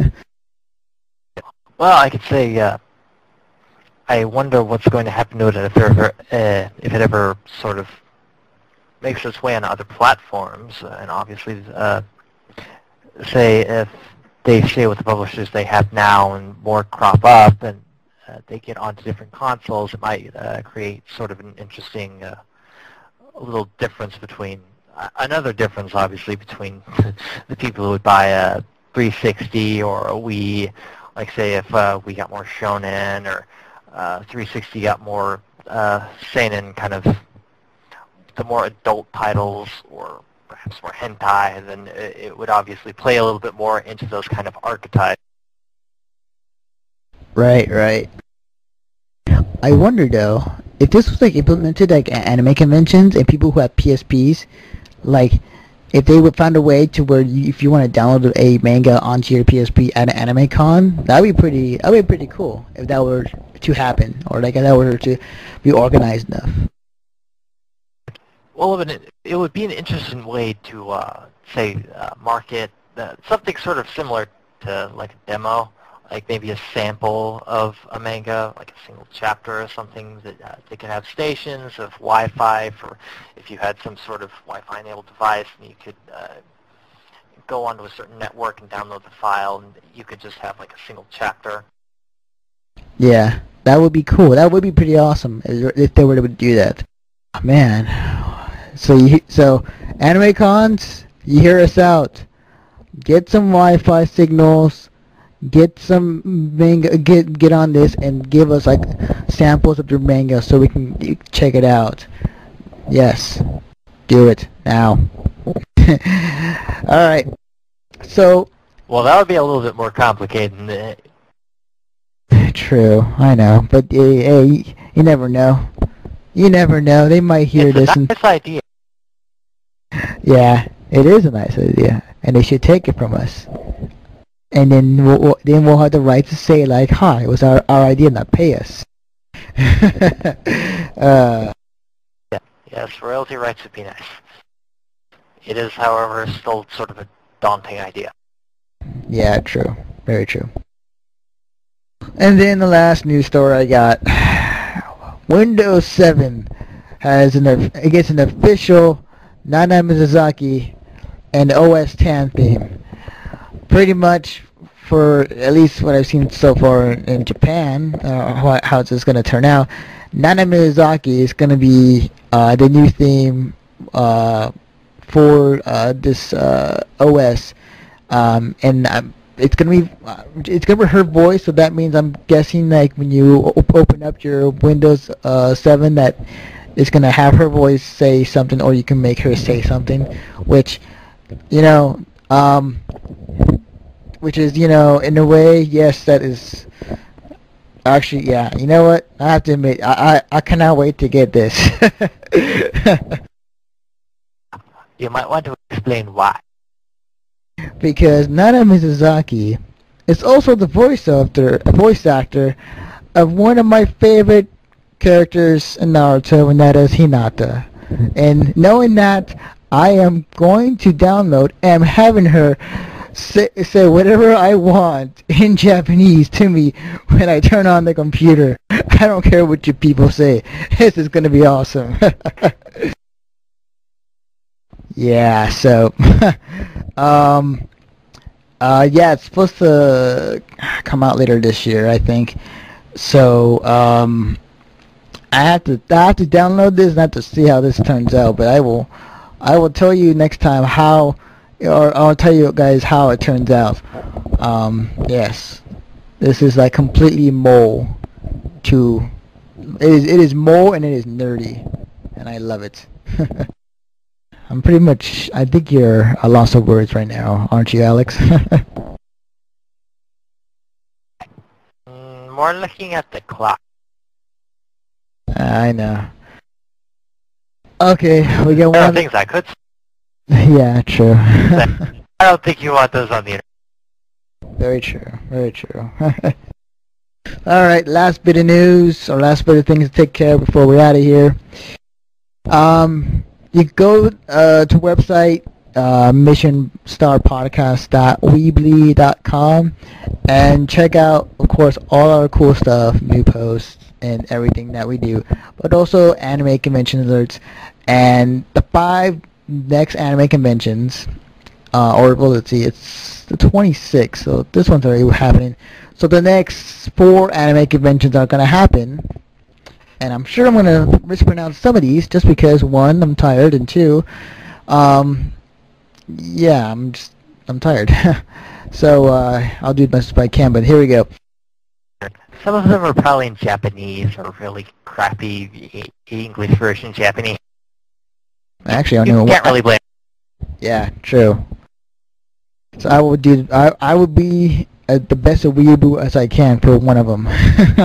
[SPEAKER 3] Well, I could say uh, I wonder what's going to happen to it if it ever, uh, if it ever sort of makes its way on other platforms, uh, and obviously, uh, say if they stay with the publishers they have now and more crop up and uh, they get onto different consoles, it might uh, create sort of an interesting uh, little difference between, uh, another difference obviously between the people who would buy a three sixty or a Wii Like say if uh, we got more shonen or uh, three sixty got more uh, seinen, kind of the more adult titles, or perhaps more hentai, then it, it would obviously play a little bit more into those kind of archetypes.
[SPEAKER 2] Right, right. I wonder though, if this was like implemented like at anime conventions and people who have P S Ps, like if they would find a way to where you, if you want to download a manga onto your P S P at an anime con, that'd be pretty. That'd be pretty cool if that were to happen, or like if that were to be organized enough.
[SPEAKER 3] Well, it, it would be an interesting way to uh, say uh, market uh, something sort of similar to like a demo, like maybe a sample of a manga, like a single chapter or something, that uh, they could have stations of Wi-Fi for if you had some sort of Wi-Fi enabled device, and you could uh, go onto a certain network and download the file, and you could just have like a single chapter.
[SPEAKER 2] Yeah, that would be cool. That would be pretty awesome if they were to do that. Oh, man, so you, so anime cons, you hear us out. Get some Wi-Fi signals. Get some manga, get get on this and give us like samples of your manga so we can check it out. Yes, do it now. All right. So.
[SPEAKER 3] Well, that would be a little bit more complicated than it.
[SPEAKER 2] True, I know, but hey, hey, you never know. You never know. They might hear
[SPEAKER 3] it's
[SPEAKER 2] this.
[SPEAKER 3] It's a nice
[SPEAKER 2] and
[SPEAKER 3] idea.
[SPEAKER 2] Yeah, it is a nice idea, and they should take it from us. And then we'll, we'll then we'll have the right to say like, "Huh, it was our our idea, not pay us." uh,
[SPEAKER 3] yeah. Yes, royalty rights would be nice. It is, however, still sort of a daunting idea.
[SPEAKER 2] Yeah, true. Very true. And then the last news story I got: Windows seven has an it gets an official Nana Mizuzaki and O S ten theme. Pretty much, for at least what I've seen so far in Japan, uh, how it's going to turn out, Nana Mizuzaki is going to be uh, the new theme uh, for uh, this uh, O S, um, and um, it's going to be uh, it's going to be her voice. So that means I'm guessing like when you op- open up your Windows uh, seven, that it's going to have her voice say something, or you can make her say something, which, you know. Um, which is, you know, in a way, yes, that is, actually, yeah, you know what, I have to admit, I, I, I cannot wait to get this.
[SPEAKER 3] You might want to explain why.
[SPEAKER 2] Because Nana Mizuzaki is also the voice actor, voice actor of one of my favorite characters in Naruto, and that is Hinata. And knowing that, I am going to download and having her say, say whatever I want in Japanese to me when I turn on the computer. I don't care what you people say. This is going to be awesome. Yeah, so, um, uh, yeah, it's supposed to come out later this year, I think. So, um, I have to, I have to download this, not to see how this turns out, but I will, I will tell you next time how, or I'll tell you guys how it turns out. Um, yes, this is like completely mole to, it is, it is mole and it is nerdy, and I love it. I'm pretty much, I think you're a loss of words right now, aren't you, Alex?
[SPEAKER 3] mm, more looking at the clock.
[SPEAKER 2] I know. Okay, we got
[SPEAKER 3] There are
[SPEAKER 2] one.
[SPEAKER 3] things I could
[SPEAKER 2] Yeah, true.
[SPEAKER 3] say. I don't think you want those on the internet.
[SPEAKER 2] Very true, very true. Alright, last bit of news, or last bit of things to take care of before we're out of here. Um, you go uh, to website uh, mission star podcast dot weebly dot com and check out, of course, all our cool stuff, new posts, and everything that we do, but also anime convention alerts and the five next anime conventions. Uh, or well, let's see, it's the twenty-sixth, so this one's already happening. So the next four anime conventions are gonna happen. And I'm sure I'm going to mispronounce some of these just because, one, I'm tired, and two, um, yeah, I'm just, I'm tired. So uh, I'll do the best I can, but here we go.
[SPEAKER 3] Some of them are probably in Japanese or really crappy e- English version Japanese.
[SPEAKER 2] Actually, I don't
[SPEAKER 3] You
[SPEAKER 2] know
[SPEAKER 3] can't
[SPEAKER 2] what.
[SPEAKER 3] really blame.
[SPEAKER 2] Yeah, true. So I would do. I I would be at the best of weeaboo as I can for one of them.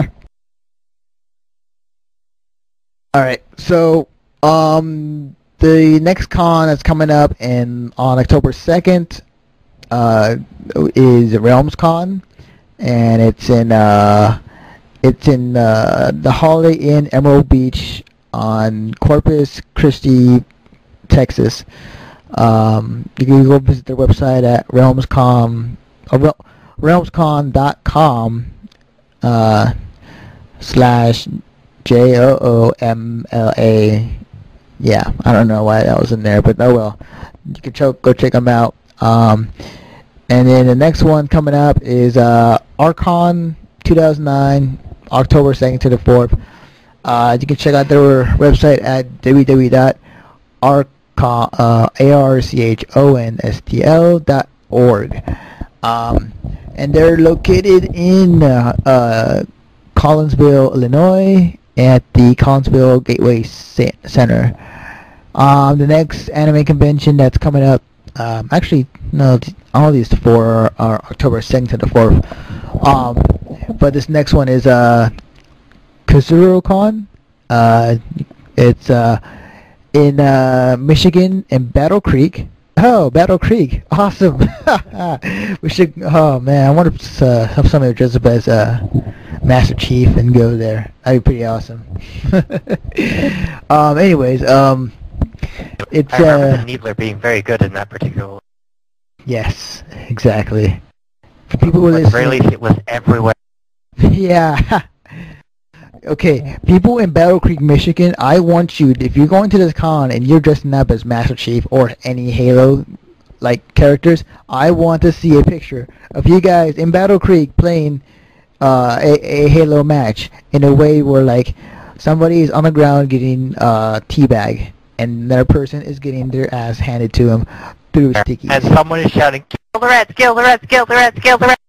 [SPEAKER 2] All right. So um, the next con that's coming up in on October second uh is Realms Con, and it's in uh it's in uh the Holiday Inn Emerald Beach on Corpus Christi, Texas. Um, you can go visit their website at realmscom, uh, realmscon dot com uh, slash J O O M L A. Yeah, I don't know why that was in there, but oh well. You can ch- go check them out. Um, and then the next one coming up is uh, Archon two thousand nine, October second to the fourth. Uh, you can check out their website at w w w dot archon uh, A R C H O N S T L dot org. Um, and they're located in uh, uh, Collinsville, Illinois, at the Collinsville Gateway C- Center. Um, the next anime convention that's coming up, um, actually, no, all these four are, are October second to the fourth. Um, but this next one is uh, KazuroCon. Uh, it's uh, in uh, Michigan in Battle Creek. Oh, Battle Creek! Awesome. We should. Oh man, I want to uh, have somebody dress up as uh, Master Chief and go there. That'd be pretty awesome. um. Anyways, um, it's
[SPEAKER 3] I remember
[SPEAKER 2] uh.
[SPEAKER 3] the Needler being very good in that particular.
[SPEAKER 2] Yes, exactly. For people who
[SPEAKER 3] At the very
[SPEAKER 2] listen,
[SPEAKER 3] least, it was everywhere.
[SPEAKER 2] yeah. Okay, people in Battle Creek, Michigan, I want you, if you're going to this con and you're dressing up as Master Chief or any Halo like characters, I want to see a picture of you guys in Battle Creek playing uh, a, a Halo match in a way where like somebody is on the ground getting uh, teabag and another person is getting their ass handed to them through stickies.
[SPEAKER 3] And someone is shouting, "Kill the rats! Kill the rats! Kill the rats! Kill the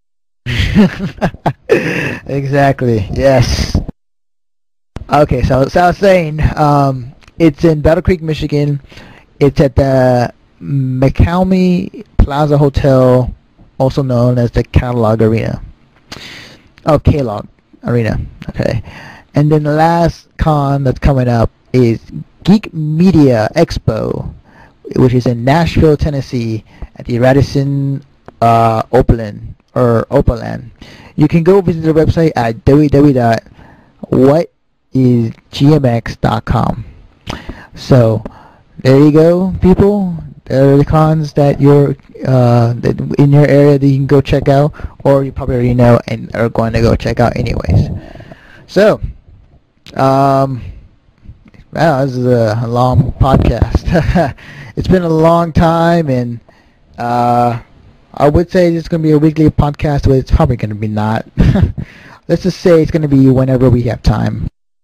[SPEAKER 3] rats!"
[SPEAKER 2] Exactly. Yes. Okay, so, so I was saying, um, it's in Battle Creek, Michigan. It's at the McCalmy Plaza Hotel, also known as the Catalog Arena. Oh, K-Log Arena. Okay. And then the last con that's coming up is Geek Media Expo, which is in Nashville, Tennessee, at the Radisson uh, Opaland or Opaland. You can go visit their website at w w w dot what is g m x dot com. So there you go, people. There are the cons that you're uh, that in your area that you can go check out, or you probably already know and are going to go check out anyways. So, um, wow, this is a long podcast. It's been a long time, and uh, I would say it's going to be a weekly podcast, but it's probably going to be not. Let's just say it's going to be whenever we have time.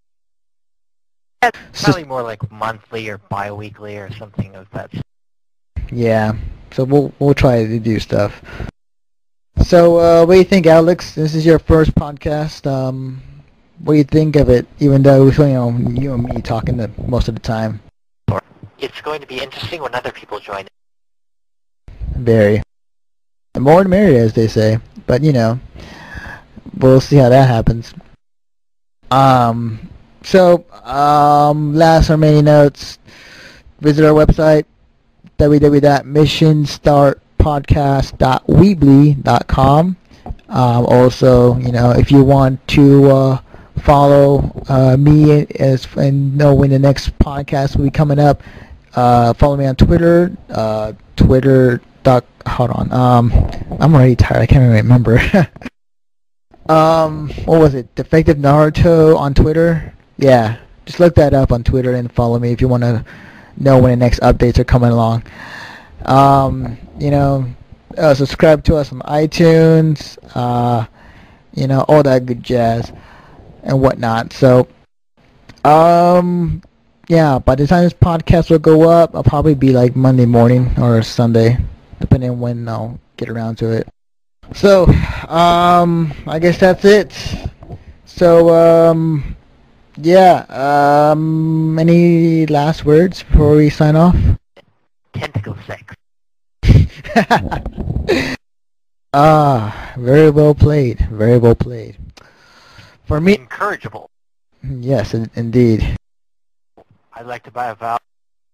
[SPEAKER 3] It's probably more like monthly or bi-weekly or something of that.
[SPEAKER 2] Yeah, so we'll we'll try to do stuff. So, uh, what do you think, Alex? This is your first podcast. Um, what do you think of it? Even though you know you and me talking the, most of the time.
[SPEAKER 3] It's going to be interesting when other people join.
[SPEAKER 2] Very. The more the merrier, as they say. But you know, we'll see how that happens. Um. So, um, last remaining notes. Visit our website, w w w dot mission start podcast dot weebly dot com. Um, also, you know, if you want to uh, follow uh, me as and know when the next podcast will be coming up, uh, follow me on Twitter. Uh, Twitter. Dot, hold on. Um, I'm already tired. I can't even remember. um, what was it? Defective Naruto on Twitter. Yeah, just look that up on Twitter and follow me if you want to know when the next updates are coming along. Um, you know, uh, subscribe to us on iTunes, uh, you know, all that good jazz and whatnot. So, um, yeah, by the time this podcast will go up, I'll probably be like Monday morning or Sunday, depending on when I'll get around to it. So, um, I guess that's it. So, um, yeah, um, any last words before we sign off?
[SPEAKER 3] Tentacle sex.
[SPEAKER 2] Ah, very well played. Very well played. For me,
[SPEAKER 3] Encourageable.
[SPEAKER 2] yes, in, indeed.
[SPEAKER 3] I'd like to buy a vowel.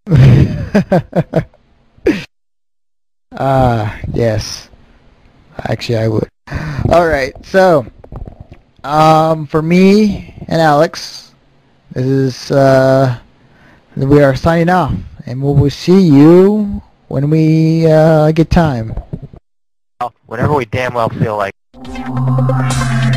[SPEAKER 2] Ah, yes. Actually, I would. All right. So, um, for me and Alex, this is uh, we are signing off, and we will see you when we uh, get time.
[SPEAKER 3] Whenever we damn well feel like.